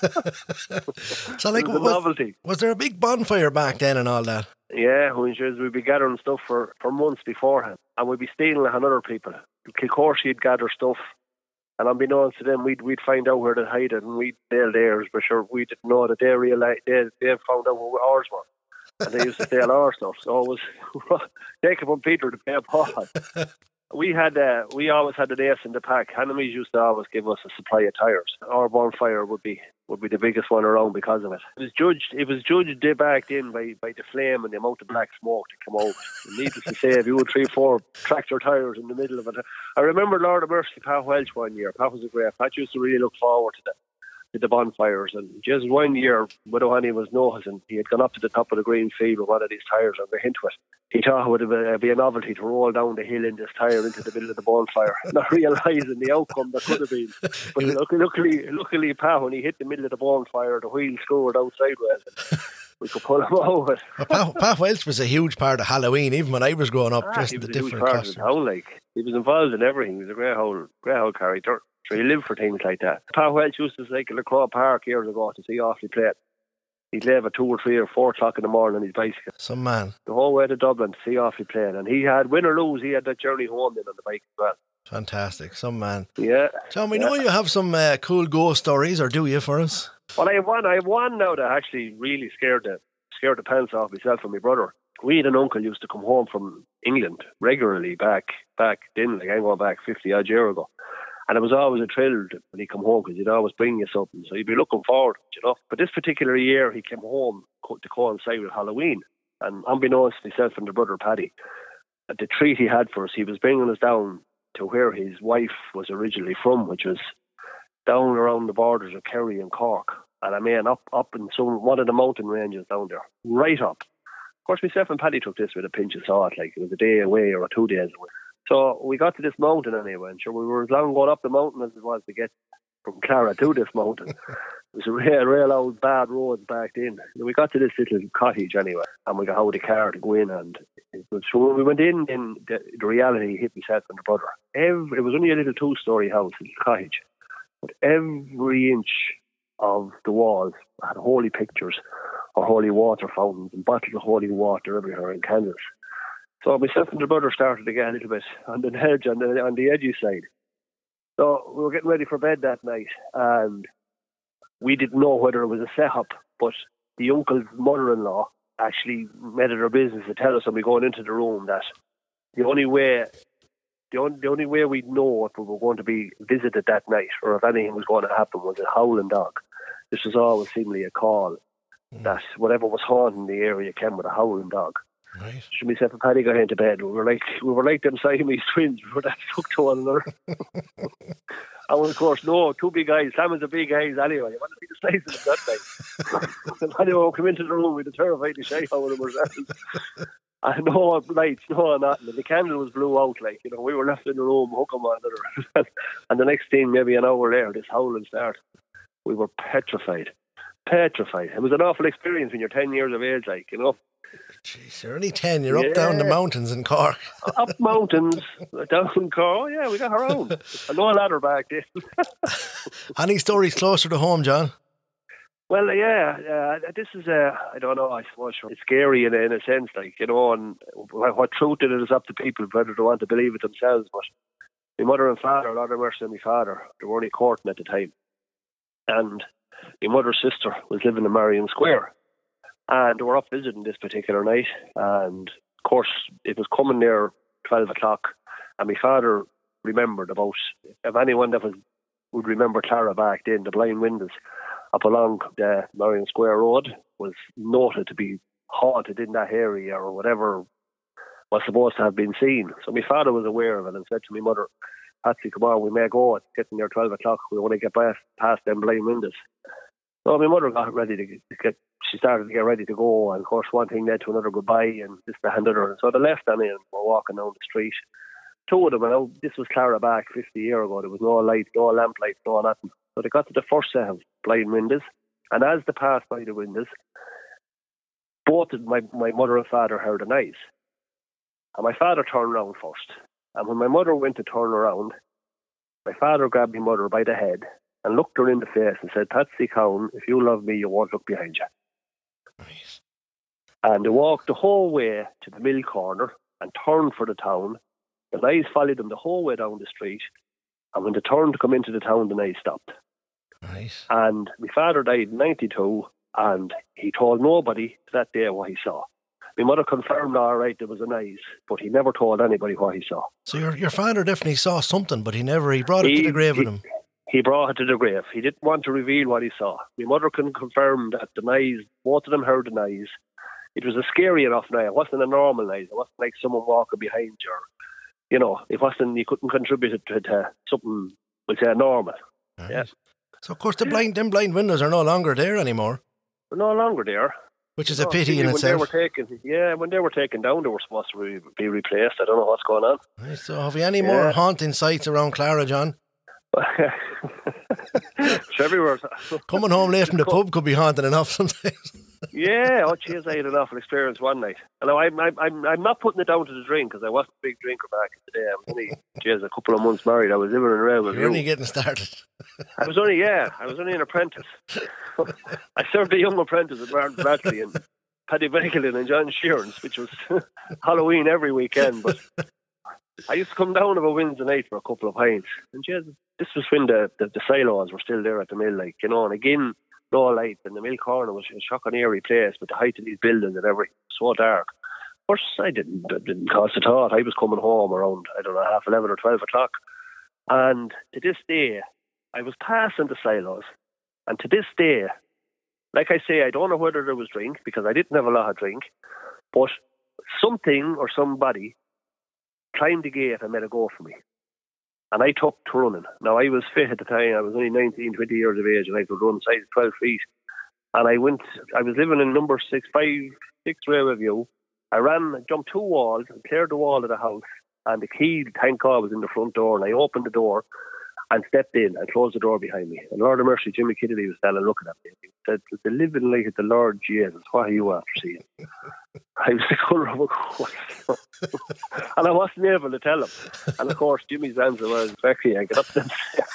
Speaker 2: So, like,
Speaker 18: It was a
Speaker 2: was,
Speaker 18: novelty.
Speaker 2: was there a big bonfire back then and all that?
Speaker 18: Yeah, when she was, we'd be gathering stuff for, for months beforehand, and we'd be stealing it on other people. Kilcorshe'd gather stuff, and unbeknownst to them, we'd we'd find out where to hide it, and we'd steal theirs, but sure, we didn't know that they realised they they found out where ours were, and they used to steal our stuff. So it was take it from Peter to pay Paul. We had, uh, we always had an ace in the pack. Enemies used to always give us a supply of tyres. Our bonfire would be would be the biggest one around because of it. It was judged. It was judged back then by, by the flame and the amount of black smoke that came out. And needless to say, if you had three, four tractor tyres in the middle of it, I remember Lord of Mercy, Pat Welch one year. Pat was a great. Pat used to really look forward to that. To the bonfires, and just one year, without any was noticing, he had gone up to the top of the green field with one of these tyres and went into it. He thought it would uh, be a novelty to roll down the hill in this tyre into the middle of the bonfire, not realising the outcome that could have been. But luckily, luckily, luckily, Pat, when he hit the middle of the bonfire, the wheel screwed out sideways. And we could pull him over.
Speaker 2: Well, Pat, Pat Welch was a huge part of Halloween, even when I was growing up,
Speaker 18: Ah,
Speaker 2: dressed
Speaker 18: he
Speaker 2: in the
Speaker 18: was a huge
Speaker 2: different
Speaker 18: part of the
Speaker 2: costumes.
Speaker 18: town, like he was involved in everything. He was a great whole, great whole character. So he lived for things like that. Pat Welch used to cycle to Crow Park years ago to see Offaly play. He'd leave at two or three or four o'clock in the morning on his bicycle.
Speaker 2: Some man.
Speaker 18: The whole way to Dublin to see Offaly playing. And he had, win or lose, he had that journey home then on the bike as well.
Speaker 2: Fantastic. Some man.
Speaker 18: Yeah.
Speaker 2: John, we
Speaker 18: yeah.
Speaker 2: know you have some uh, cool ghost stories, or do you, for us?
Speaker 18: Well, I have one. I have one now that actually really scared the scared the pants off myself and my brother. We had an uncle who used to come home from England regularly back back then, like I'm going back fifty odd years ago. And it was always a thrill when he come home because he'd always bring you something. So you'd be looking forward, you know. But this particular year, he came home co- to coincide with Halloween. And unbeknownst to myself and the brother Paddy, the treat he had for us, he was bringing us down to where his wife was originally from, which was down around the borders of Kerry and Cork. And I mean, up up in some one of the mountain ranges down there, right up. Of course, myself and Paddy took this with a pinch of salt, like it was a day away or two days away. So we got to this mountain anyway, and sure, we were as long going up the mountain as it was to get from Clara to this mountain. It was a real, real old bad road back then. And we got to this little cottage anyway, and we got out of the car to go in. And it was, so when we went in, then the, the reality hit myself and the brother. Every, it was only a little two-story house, a little cottage, but every inch of the walls had holy pictures or holy water fountains and bottles of holy water everywhere and candles. So myself and the brother started to get a little bit on the edge, on the on the edgy side. So we were getting ready for bed that night, and we didn't know whether it was a setup, but the uncle's mother-in-law actually made it her business to tell us when we going into the room that the only way, the only, the only way we'd know if we were going to be visited that night or if anything was going to happen was a howling dog. This was always seemingly a call mm. that whatever was haunting the area came with a howling dog.
Speaker 2: Right.
Speaker 18: So myself and Paddy got into bed. We were like we were like them Siamese twins. We were that stuck to one another. And of course, no, two big eyes. Sam is a big eyes anyway. You want to see the size of that thing. And anyway, we come into the room with a terrified to shake how it was. And no lights, no nothing. And the candle was blew out, like, you know, we were left in the room, hook 'em on another. And the next thing, maybe an hour later, this howling started. We were petrified. Petrified. It was an awful experience when you're ten years of age, like, you know.
Speaker 2: Jeez, you're only ten. You're
Speaker 18: Yeah.
Speaker 2: up down the mountains in Cork.
Speaker 18: Up mountains, down in Cork. Yeah, we got our own. And no ladder back then.
Speaker 2: Any stories closer to home, John?
Speaker 18: Well, uh, yeah, uh, this is, uh, I don't know, I suppose it's scary in a, in a sense, like, you know, and what, what truth it is up to people, whether they want to believe it themselves. But my mother and father, Lord have mercy on my father, they were only courting at the time. And my mother's sister was living in Marion Square. And they were up visiting this particular night. And, of course, it was coming near twelve o'clock. And my father remembered about, if anyone that was would remember Clara back then, the blind windows up along the Marion Square Road was noted to be haunted in that area or whatever was supposed to have been seen. So my father was aware of it and said to my mother, Patsy, come on, we may go. It's getting near twelve o'clock. We want to get past, past them blind windows. So my mother got ready to get, she started to get ready to go. And of course, one thing led to another goodbye and this, that, and the other. So they left them in and were walking down the street. Two of them, and now this was Clara back fifty years ago. There was no light, no lamp light, no nothing. So they got to the first set of blind windows. And as they passed by the windows, both of my, my mother and father heard a noise. And my father turned around first. And when my mother went to turn around, my father grabbed my mother by the head and looked her in the face and said, Patsy Cowan, if you love me, you won't look behind you.
Speaker 2: Nice.
Speaker 18: And they walked the whole way to the mill corner and turned for the town. The noise followed them the whole way down the street. And when they turned to come into the town, the noise stopped.
Speaker 2: Nice.
Speaker 18: And my father died in ninety-two, and he told nobody that day what he saw. My mother confirmed, all right, there was a noise, but he never told anybody what he saw.
Speaker 2: So your your father definitely saw something, but he never, he brought it
Speaker 18: He-
Speaker 2: to the grave
Speaker 18: he-
Speaker 2: with him.
Speaker 18: He brought it to the grave. He didn't want to reveal what he saw. My mother can confirm that the noise, both of them heard the noise. It was a scary enough noise. It wasn't a normal noise. It wasn't like someone walking behind you. Or, you know, it wasn't, you couldn't contribute it to, to something, we'll say, normal.
Speaker 2: Right.
Speaker 18: Yeah.
Speaker 2: So of course the blind, them blind windows are no longer there anymore,
Speaker 18: They're no longer there.
Speaker 2: which is a
Speaker 18: No,
Speaker 2: pity in
Speaker 18: when
Speaker 2: itself.
Speaker 18: They were taken, yeah, when they were taken down, they were supposed to re- be replaced. I don't know what's going on.
Speaker 2: Right, so have you any more
Speaker 18: Yeah.
Speaker 2: haunting sights around Clara, John?
Speaker 18: It's everywhere.
Speaker 2: Coming home late from the pub could be haunting enough sometimes.
Speaker 18: Yeah, oh jeez, I had an awful experience one night. And I'm, I'm, I'm, I'm not putting it down to the drink because I wasn't a big drinker back in the day. I was only, jeez, a couple of months married. I was living around with
Speaker 2: You're only getting started.
Speaker 18: I was only, yeah, I was only an apprentice. I served a young apprentice at Martin Bradley and Paddy Becklin and John Shearns, which was Halloween every weekend. But I used to come down about Wednesday night for a couple of pints. And jeez, this was when the, the, the silos were still there at the mill, like, you know, and again, no light, and the mill corner was a shocking eerie place with the height of these buildings and everything, so dark. Of course, I didn't, it didn't cost a thought. I was coming home around, I don't know, half eleven or twelve o'clock. And to this day, I was passing the silos. And to this day, like I say, I don't know whether there was drink, because I didn't have a lot of drink, but something or somebody climbed the gate and made a go for me. And I took to running. Now, I was fit at the time. I was only nineteen, twenty years of age, and I could run size twelve feet. And I went, I was living in number six, five, six Railway View. I ran, jumped two walls, and cleared the wall of the house. And the key, thank God, was in the front door. And I opened the door and stepped in and closed the door behind me. And Lord of Mercy, Jimmy Kennedy was standing looking at me. He said, the living light of the Lord Jesus, what are you after seeing? I was the colour of a ghost. And I wasn't able to tell him. And of course, Jimmy's answer was, Becky, I get up them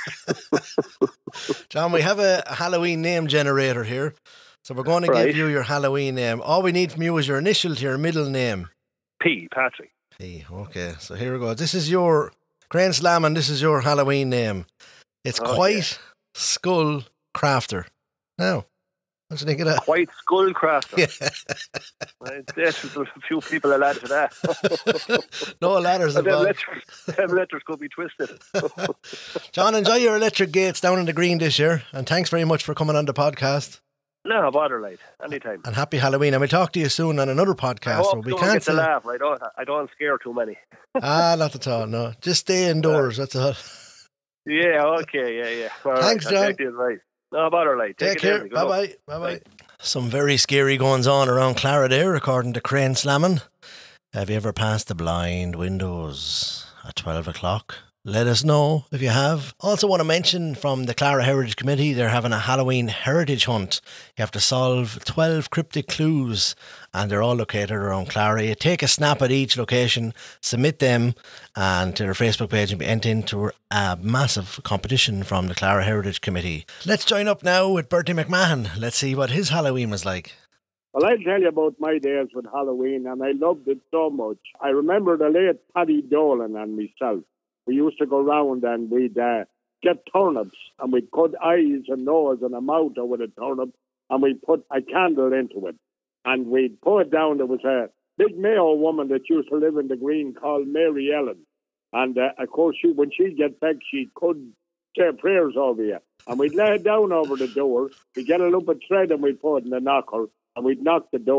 Speaker 18: stairs.
Speaker 2: John, we have a Halloween name generator here. So we're going to
Speaker 18: Right.
Speaker 2: give you your Halloween name. All we need from you is your initial to your middle name.
Speaker 18: P, Patrick.
Speaker 2: P, okay. So here we go. This is your, Crane Slammin', this is your Halloween name. It's
Speaker 18: Oh,
Speaker 2: Quite Skull Crafter. Now, what do you think of that?
Speaker 18: White Skullcrafter.
Speaker 2: Yeah.
Speaker 18: I'd say there's a few people are lad for that.
Speaker 2: No ladders
Speaker 18: And them
Speaker 2: involved.
Speaker 18: letters, them letters could be twisted.
Speaker 2: John, enjoy your electric gates down in the green this year. And thanks very much for coming on the podcast.
Speaker 18: No bother, lad. Anytime.
Speaker 2: And happy Halloween. And we'll talk to you soon on another
Speaker 18: I
Speaker 2: podcast.
Speaker 18: hope
Speaker 2: where we
Speaker 18: don't
Speaker 2: can't
Speaker 18: get to
Speaker 2: say,
Speaker 18: laugh. I don't, I don't scare too many.
Speaker 2: ah, not at all, no. Just stay indoors, that's all.
Speaker 18: Yeah, okay, yeah, yeah. All
Speaker 2: Thanks,
Speaker 18: right, I'll
Speaker 2: John.
Speaker 18: take the advice. No bother, lad.
Speaker 2: Take
Speaker 18: it
Speaker 2: care.
Speaker 18: easy. Good luck.
Speaker 2: Bye-bye. Bye-bye. Some very scary goings on around Clara there, according to Crane Slammin'. Have you ever passed the blind windows at twelve o'clock? Let us know if you have. Also want to mention from the Clara Heritage Committee, they're having a Halloween heritage hunt. You have to solve twelve cryptic clues and they're all located around Clara. You take a snap at each location, submit them and to their Facebook page and be entered into a massive competition from the Clara Heritage Committee. Let's join up now with Bertie McMahon. Let's see what his Halloween was like.
Speaker 19: Well, I'll tell you about my days with Halloween, and I loved it so much. I remember the late Paddy Dolan and myself. We used to go round and we'd uh, get turnips, and we'd cut eyes and nose and a mouth out with a turnip, and we'd put a candle into it. And we'd pour it down. There was a big Mayo woman that used to live in the Green called Mary Ellen. And, uh, of course, she, when she'd get back, she could say prayers over you. And we'd lay it down over the door. We'd get a lump of thread and we'd put it in the knocker, and we'd knock the door.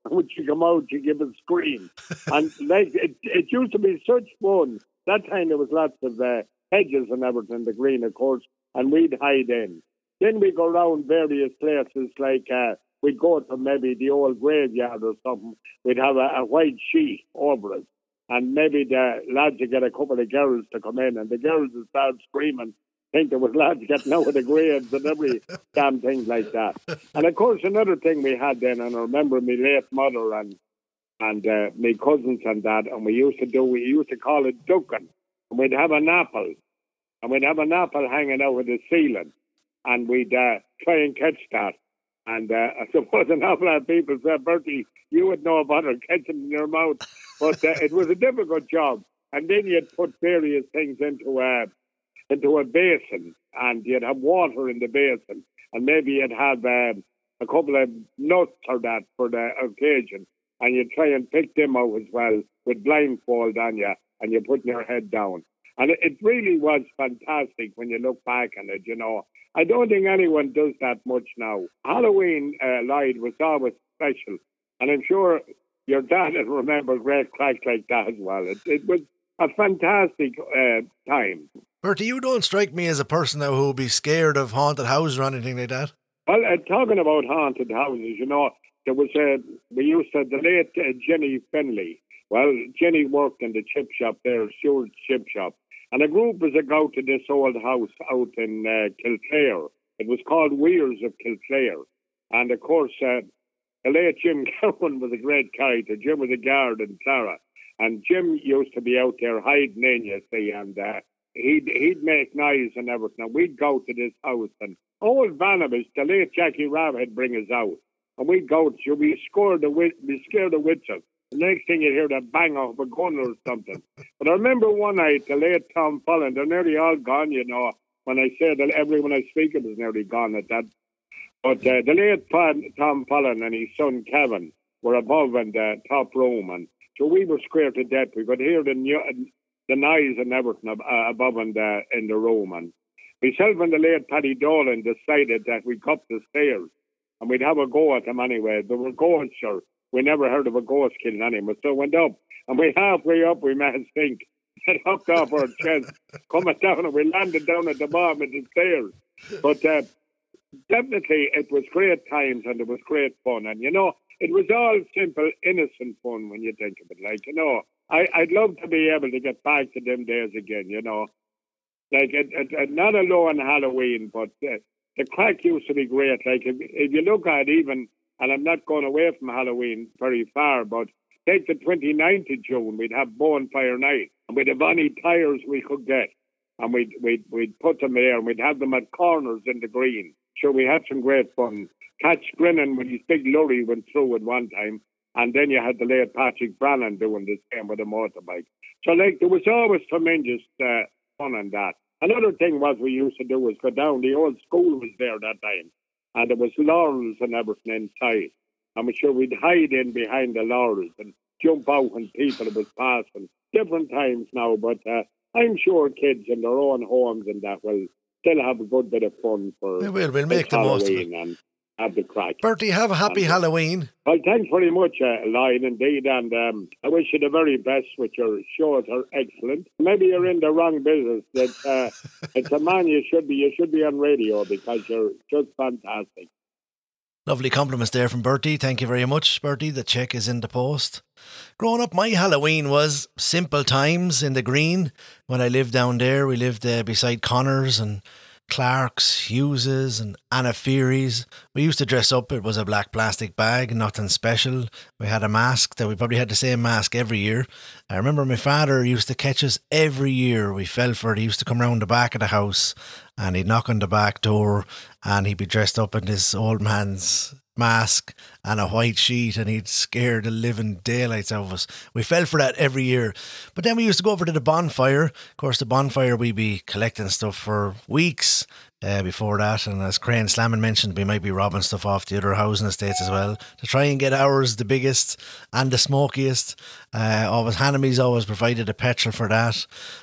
Speaker 19: And when she come out, she give a scream. And like it, it used to be such fun. That time there was lots of uh, hedges and everything in the green, of course, and we'd hide in. Then we go around various places, like uh, we'd go to maybe the old graveyard or something. We'd have a, a white sheet over it. And maybe the lads would get a couple of girls to come in, and the girls would start screaming, think there was lads getting out of the graves and every damn thing like that. And of course, another thing we had then, and I remember my late mother and and uh, my cousins and that, and we used to do, we used to call it ducking. And we'd have an apple, and we'd have an apple hanging out of the ceiling, and we'd uh, try and catch that. And uh, I suppose an awful lot of people said, Bertie, you would know about it, catching it in your mouth. But uh, it was a difficult job. And then you'd put various things into a, into a basin, and you'd have water in the basin. And maybe you'd have um, a couple of nuts or that for the occasion. And you'd try and pick them out as well with blindfold on you, and you're putting your head down. And it, it really was fantastic when you look back on it, you know. I don't think anyone does that much now. Halloween, uh, Lloyd, was always special. And I'm sure your dad will remember great cracks like that as well. It, it was a fantastic uh, time.
Speaker 2: Bertie, you don't strike me as a person now who would be scared of haunted houses or anything like that.
Speaker 19: Well, uh, talking about haunted houses, you know, there was a, we used to, the late uh, Jenny Finley. Well, Jenny worked in the chip shop there, Stewart's chip shop. And a group was to go to this old house out in uh, Kilclare. It was called Weirs of Kilclare. And of course, uh, the late Jim Cowan was a great character. Jim was a guard in Clara. And Jim used to be out there hiding in, you see, and uh, he'd, he'd make noise and everything. And we'd go to this house, and old Vanabis, the late Jackie Rabb, would bring us out. And we'd go, so we scared the, we scared the witches. The next thing you hear the bang of a gun or something. But I remember one night, the late Tom Fullen, they're nearly all gone, you know. When I say that, everyone I speak of is nearly gone at that. But uh, the late Tom Fullen and his son Kevin were above in the top room. And so we were scared to death. We could hear the, the noise and everything above in the, in the room. And myself and the late Paddy Dolan decided that we'd go up the stairs and we'd have a go at them anyway. They were ghosts, sure. We never heard of a ghost killing anyone. So went up, and we halfway up, we made think. It hopped off our chest, coming down, and we landed down at the bottom of the stairs. But uh, definitely, it was great times, and it was great fun. And, you know, it was all simple, innocent fun when you think of it. Like, you know, I, I'd love to be able to get back to them days again, you know. Like, it, it, it, not alone Halloween, but uh, the crack used to be great. Like, if, if you look at even... And I'm not going away from Halloween very far, but take the twenty-ninth of June, we'd have bonfire night. And we'd have any tires we could get. And we'd, we'd, we'd put them there, and we'd have them at corners in the green. Sure, we had some great fun. Catch Grinning with his big lorry went through at one time. And then you had the late Patrick Brannan doing the same with a motorbike. So, like, there was always tremendous uh, fun on that. Another thing was we used to do was go down. The old school was there that time. And there was laurels and everything inside. I'm sure we'd hide in behind the laurels and jump out when people was passing. Different times now, but uh, I'm sure kids in their own homes and that will still have a good bit of fun for
Speaker 2: we will. We'll make the
Speaker 19: Halloween
Speaker 2: most of it.
Speaker 19: And have the crack.
Speaker 2: Bertie, have a happy
Speaker 19: and,
Speaker 2: Halloween.
Speaker 19: Well, thanks very much, uh, Lloyd, indeed. And um, I wish you the very best with your shows. Are excellent. Maybe you're in the wrong business. That uh, it's a man you should be. You should be on radio because you're just fantastic.
Speaker 2: Lovely compliments there from Bertie. Thank you very much, Bertie. The cheque is in the post. Growing up, my Halloween was simple times in the Green. When I lived down there, we lived uh, beside Connors and Clark's, Hughes's and Anna Feary's. We used to dress up. It was a black plastic bag, nothing special. We had a mask that we probably had the same mask every year. I remember my father used to catch us every year. We fell for it. He used to come round the back of the house and he'd knock on the back door and he'd be dressed up in this old man's mask and a white sheet, and he'd scare the living daylights out of us. We fell for that every year. But then we used to go over to the bonfire. Of course, the bonfire, we'd be collecting stuff for weeks uh, before that. And as Crane Slammin mentioned, we might be robbing stuff off the other housing estates as well to try and get ours the biggest and the smokiest. Uh, always Hannamies always provided the petrol for that.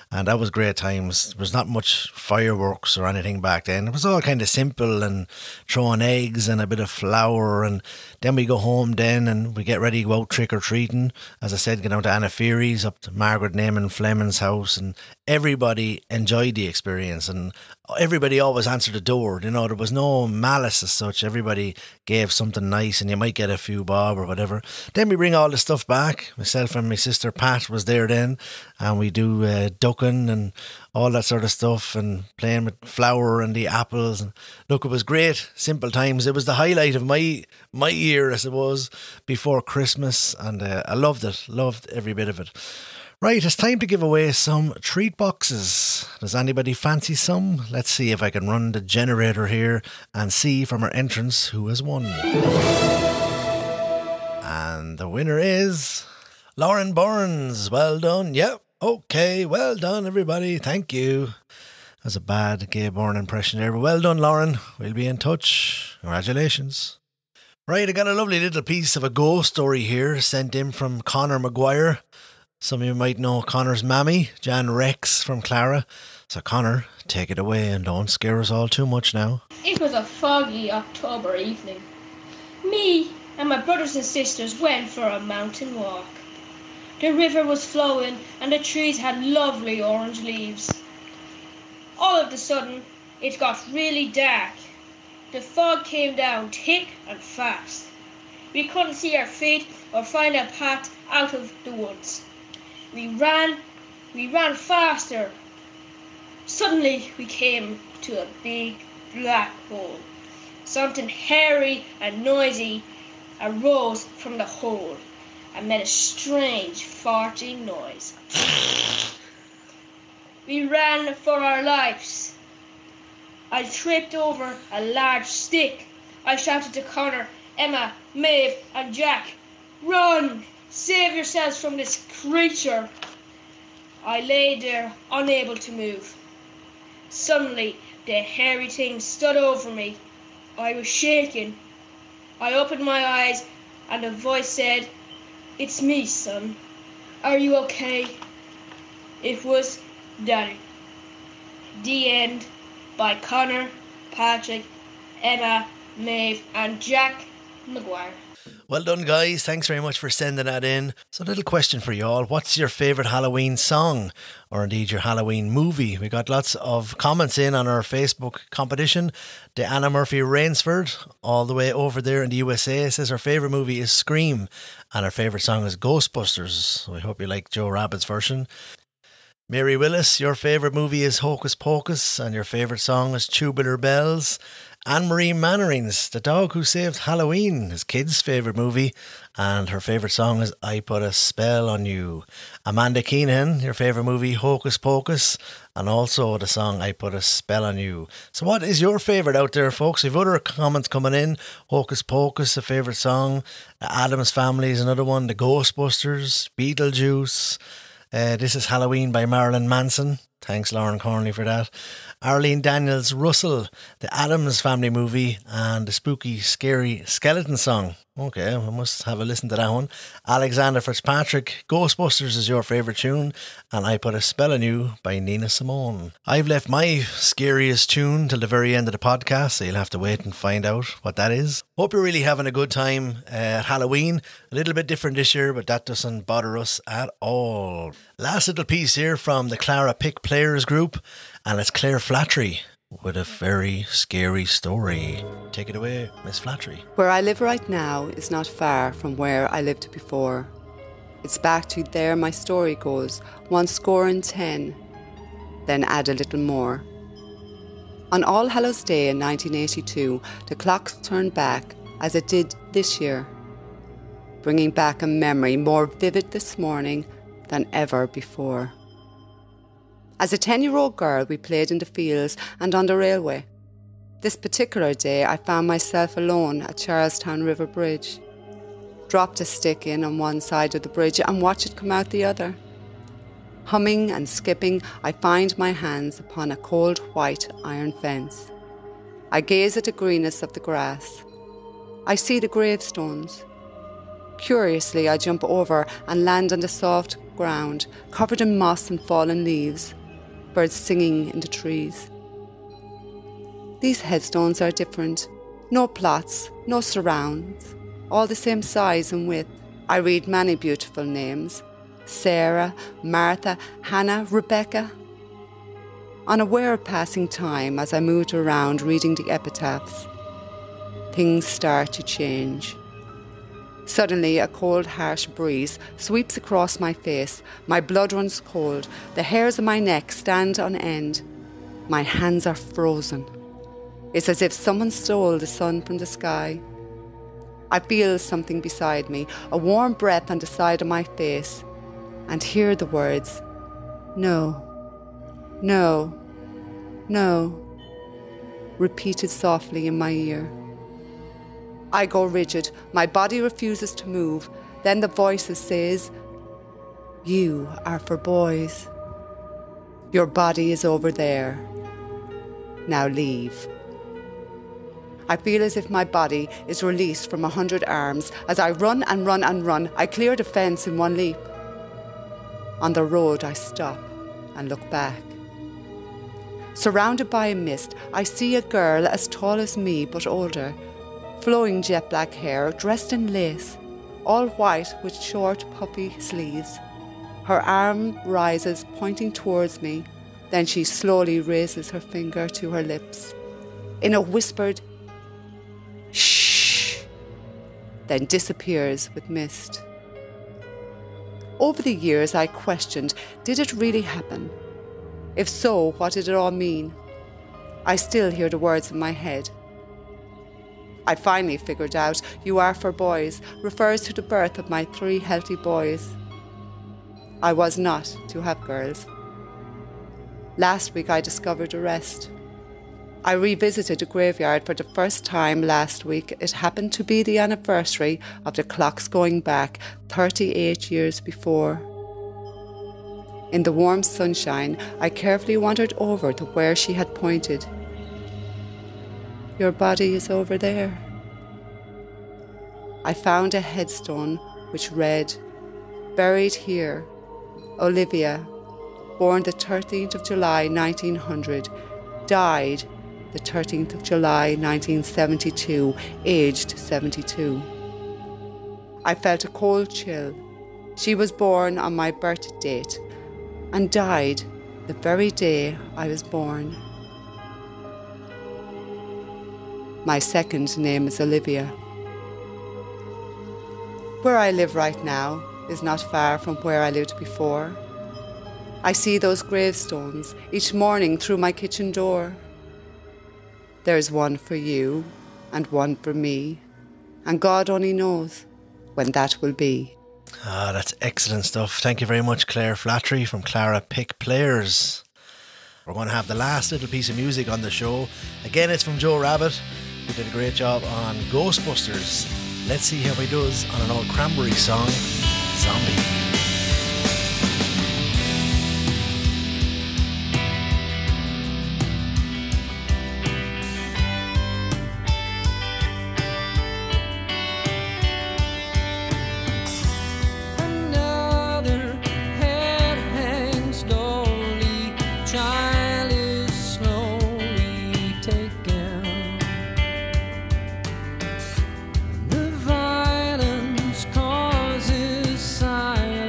Speaker 2: and that was great times. There was not much fireworks or anything back then. It was all kind of simple and throwing eggs and a bit of flour, and then we go home then and we get ready to go out trick-or-treating. As I said, get down to Anna Feary's, up to Margaret Neyman Fleming's house, and everybody enjoyed the experience, and everybody always answered the door. You know, there was no malice as such. Everybody gave something nice, and you might get a few bob or whatever. Then we bring all the stuff back. Myself and my sister Pat was there then, and we do uh, ducking and all that sort of stuff, and playing with flour and the apples. And look, it was great, simple times. It was the highlight of my my year, I suppose, before Christmas, and uh, I loved it, loved every bit of it. Right, it's time to give away some treat boxes. Does anybody fancy some? Let's see if I can run the generator here and see from our entrance who has won. And the winner is Lauren Burns. Well done. Yep. Okay, well done, everybody. Thank you. That's a bad Gay Byrne impression there, but well done, Lauren. We'll be in touch. Congratulations. Right, I got a lovely little piece of a ghost story here sent in from Connor Maguire. Some of you might know Connor's mammy, Jan Rex from Clara. So Connor, take it away and don't scare us all too much now.
Speaker 20: It was a foggy October evening. Me and my brothers and sisters went for a mountain walk. The river was flowing and the trees had lovely orange leaves. All of a sudden, it got really dark. The fog came down thick and fast. We couldn't see our feet or find a path out of the woods. We ran, we ran faster. Suddenly we came to a big black hole. Something hairy and noisy arose from the hole and made a strange farting noise. We ran for our lives. I tripped over a large stick. I shouted to Connor, Emma, Maeve and Jack, "Run! Save yourselves from this creature!" I lay there, unable to move. Suddenly, the hairy thing stood over me. I was shaking. I opened my eyes and a voice said, "It's me, son. Are you okay?" It was Daddy. The end. By Connor, Patrick, Emma, Maeve and Jack Maguire.
Speaker 2: Well done, guys. Thanks very much for sending that in. So, a little question for you all. What's your favourite Halloween song? Or indeed your Halloween movie? We got lots of comments in on our Facebook competition. The Anna Murphy Rainsford, all the way over there in the U S A, says her favourite movie is Scream and her favourite song is Ghostbusters. So I hope you like Joe Rabbit's version. Mary Willis, your favourite movie is Hocus Pocus and your favourite song is Tubular Bells. Anne-Marie Mannerings, The Dog Who Saved Halloween, his kid's favourite movie, and her favourite song is I Put a Spell on You. Amanda Keenan, your favourite movie Hocus Pocus, and also the song I Put a Spell on You. So what is your favourite out there, folks? We've other comments coming in. Hocus Pocus, a favourite song. The Addams Family is another one. The Ghostbusters, Beetlejuice. Uh, This Is Halloween by Marilyn Manson. Thanks, Lauren Cornley, for that. Arlene Daniels Russell, the Addams Family movie, and the spooky, scary skeleton song. Okay, I must have a listen to that one. Alexander Fitzpatrick, Ghostbusters is your favourite tune, and I Put a Spell on You by Nina Simone. I've left my scariest tune till the very end of the podcast, so you'll have to wait and find out what that is. Hope you're really having a good time uh, at Halloween. A little bit different this year, but that doesn't bother us at all. Last little piece here from the Clara Pick Players group, and it's Claire Flattery with a very scary story. Take it away, Miss Flattery.
Speaker 21: Where I live right now is not far from where I lived before. It's back to there my story goes, one score and ten, then add a little more. On All Hallows Day in nineteen eighty-two, the clocks turned back as it did this year, bringing back a memory more vivid this morning than ever before. As a ten-year-old girl, we played in the fields and on the railway. This particular day, I found myself alone at Charlestown River Bridge. Dropped a stick in on one side of the bridge and watched it come out the other. Humming and skipping, I find my hands upon a cold white iron fence. I gaze at the greenness of the grass. I see the gravestones. Curiously, I jump over and land on the soft ground, covered in moss and fallen leaves. blackbirds singing in the trees. These headstones are different. No plots, no surrounds, all the same size and width. I read many beautiful names: Sarah, Martha, Hannah, Rebecca. Unaware of passing time as I moved around reading the epitaphs, things start to change. Suddenly, a cold, harsh breeze sweeps across my face. My blood runs cold. The hairs on my neck stand on end. My hands are frozen. It's as if someone stole the sun from the sky. I feel something beside me, a warm breath on the side of my face, and hear the words, "No, no, no," repeated softly in my ear. I go rigid. My body refuses to move. Then the voice says, "You are for boys. Your body is over there. Now leave." I feel as if my body is released from a hundred arms. As I run and run and run, I clear the fence in one leap. On the road, I stop and look back. Surrounded by a mist, I see a girl as tall as me but older, flowing jet black hair, dressed in lace, all white with short puffy sleeves. Her arm rises, pointing towards me. Then she slowly raises her finger to her lips. In a whispered "shh," then disappears with mist. Over the years, I questioned, did it really happen? If so, what did it all mean? I still hear the words in my head. I finally figured out "you are for boys" refers to the birth of my three healthy boys. I was not to have girls. Last week I discovered the rest. I revisited the graveyard for the first time last week. It happened to be the anniversary of the clocks going back thirty-eight years before. In the warm sunshine, I carefully wandered over to where she had pointed. "Your body is over there." I found a headstone which read, "Buried here, Olivia, born the thirteenth of July nineteen hundred, died the thirteenth of July nineteen seventy-two, aged seventy-two. I felt a cold chill. She was born on my birth date and died the very day I was born. My second name is Olivia. Where I live right now is not far from where I lived before. I see those gravestones each morning through my kitchen door. There's one for you and one for me, and God only knows when that will be.
Speaker 2: Ah, that's excellent stuff. Thank you very much, Claire Flattery from Clara Pick Players. We're going to have the last little piece of music on the show. Again, it's from Joe Rabbit, who did a great job on Ghostbusters. Let's see how he does on an old Cranberry song, Zombie.
Speaker 6: Silence causes silence.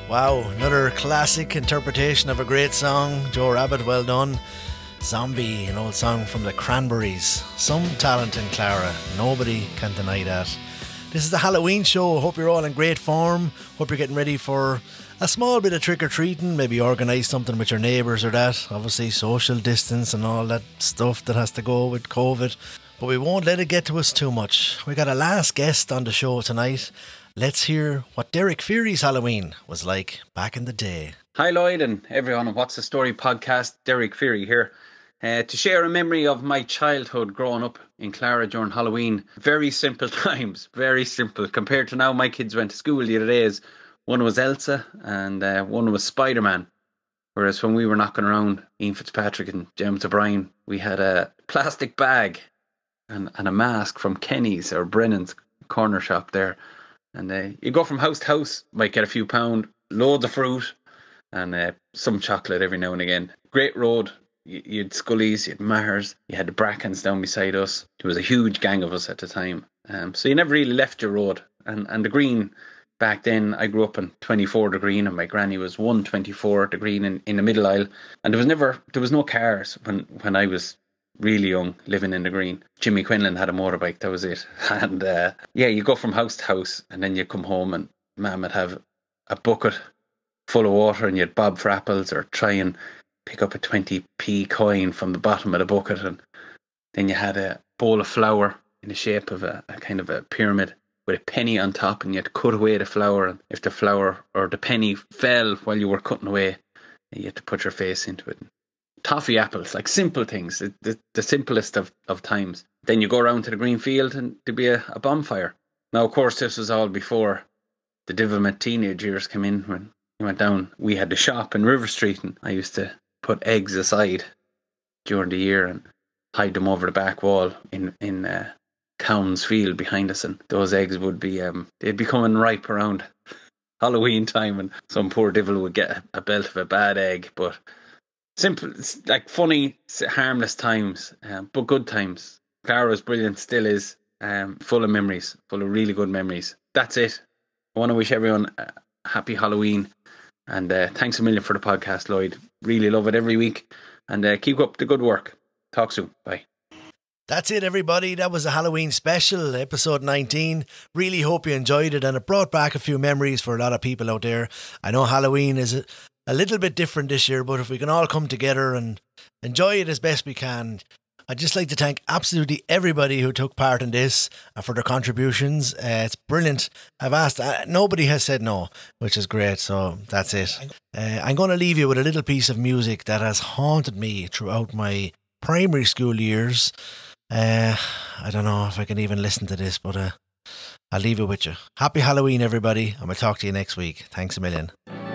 Speaker 2: Wow, another classic interpretation of a great song. Joe Rabbit, well done. Zombie, an old song from the Cranberries. Some talent in Clara, nobody can deny that. This is the Halloween show. Hope you're all in great form. Hope you're getting ready for a small bit of trick-or-treating. Maybe organise something with your neighbours or that. Obviously social distance and all that stuff that has to go with COVID. But we won't let it get to us too much. We got a last guest on the show tonight. Let's hear what Derek Feary's Halloween was like back in the day.
Speaker 1: Hi Lloyd and everyone on What's the Story podcast. Derek Feary here. Uh, to share a memory of my childhood growing up in Clara during Halloween. Very simple times, very simple. Compared to now, my kids went to school the other days. One was Elsa and uh, one was Spider-Man. Whereas when we were knocking around, Ian Fitzpatrick and James O'Brien, we had a plastic bag and, and a mask from Kenny's or Brennan's corner shop there. And uh, you go from house to house, might get a few pound, loads of fruit and uh, some chocolate every now and again. Great road. You had Scully's, you had Mahers, you had the Brackens down beside us. There was a huge gang of us at the time. Um, so you never really left your road. And and the green, back then, I grew up in twenty-four the green and my granny was one twenty-four the green in, in the middle aisle. And there was never, there was no cars when, when I was really young, living in the green. Jimmy Quinlan had a motorbike, that was it. And uh, yeah, you go from house to house and then you come home and Mum would have a bucket full of water and you'd bob for apples or try and pick up a twenty p coin from the bottom of the bucket, and then you had a bowl of flour in the shape of a, a kind of a pyramid with a penny on top, and you had to cut away the flour, and if the flour or the penny fell while you were cutting away, you had to put your face into it. Toffee apples, like simple things, the, the simplest of, of times. Then you go around to the green field and there'd be a, a bonfire. Now, of course, this was all before the devilment teenage years came in. When you went down, we had the shop in River Street, and I used to put eggs aside during the year and hide them over the back wall in in uh, Cowan's field behind us, and those eggs would be um they'd be coming ripe around Halloween time, and some poor devil would get a, a belt of a bad egg. But simple, like funny, harmless times, um, but good times. Clara was brilliant, still is, um, full of memories, full of really good memories. That's it. I want to wish everyone a happy Halloween. And uh, thanks a million for the podcast, Lloyd. Really love it every week. And uh, keep up the good work. Talk soon. Bye.
Speaker 2: That's it, everybody. That was a Halloween special, episode nineteen. Really hope you enjoyed it, and it brought back a few memories for a lot of people out there. I know Halloween is a, a little bit different this year, but if we can all come together and enjoy it as best we can. I'd just like to thank absolutely everybody who took part in this and for their contributions. Uh, it's brilliant. I've asked, uh, nobody has said no, which is great. So that's it. Uh, I'm going to leave you with a little piece of music that has haunted me throughout my primary school years. Uh, I don't know if I can even listen to this, but uh, I'll leave it with you. Happy Halloween, everybody, and we'll talk to you next week. Thanks a million.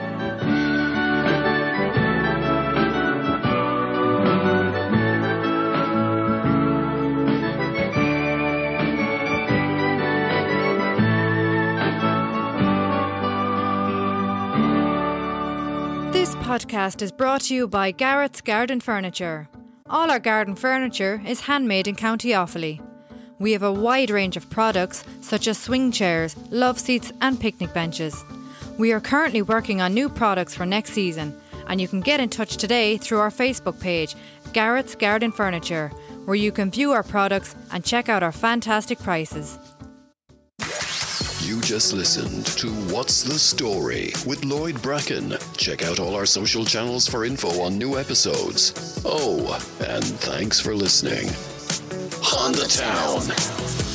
Speaker 22: This podcast is brought to you by Garrett's Garden Furniture. All our garden furniture is handmade in County Offaly. We have a wide range of products such as swing chairs, love seats and picnic benches. We are currently working on new products for next season, and you can get in touch today through our Facebook page, Garrett's Garden Furniture, where you can view our products and check out our fantastic prices.
Speaker 23: You just listened to What's the Story with Lloyd Bracken. Check out all our social channels for info on new episodes. Oh, and thanks for listening. On the Town.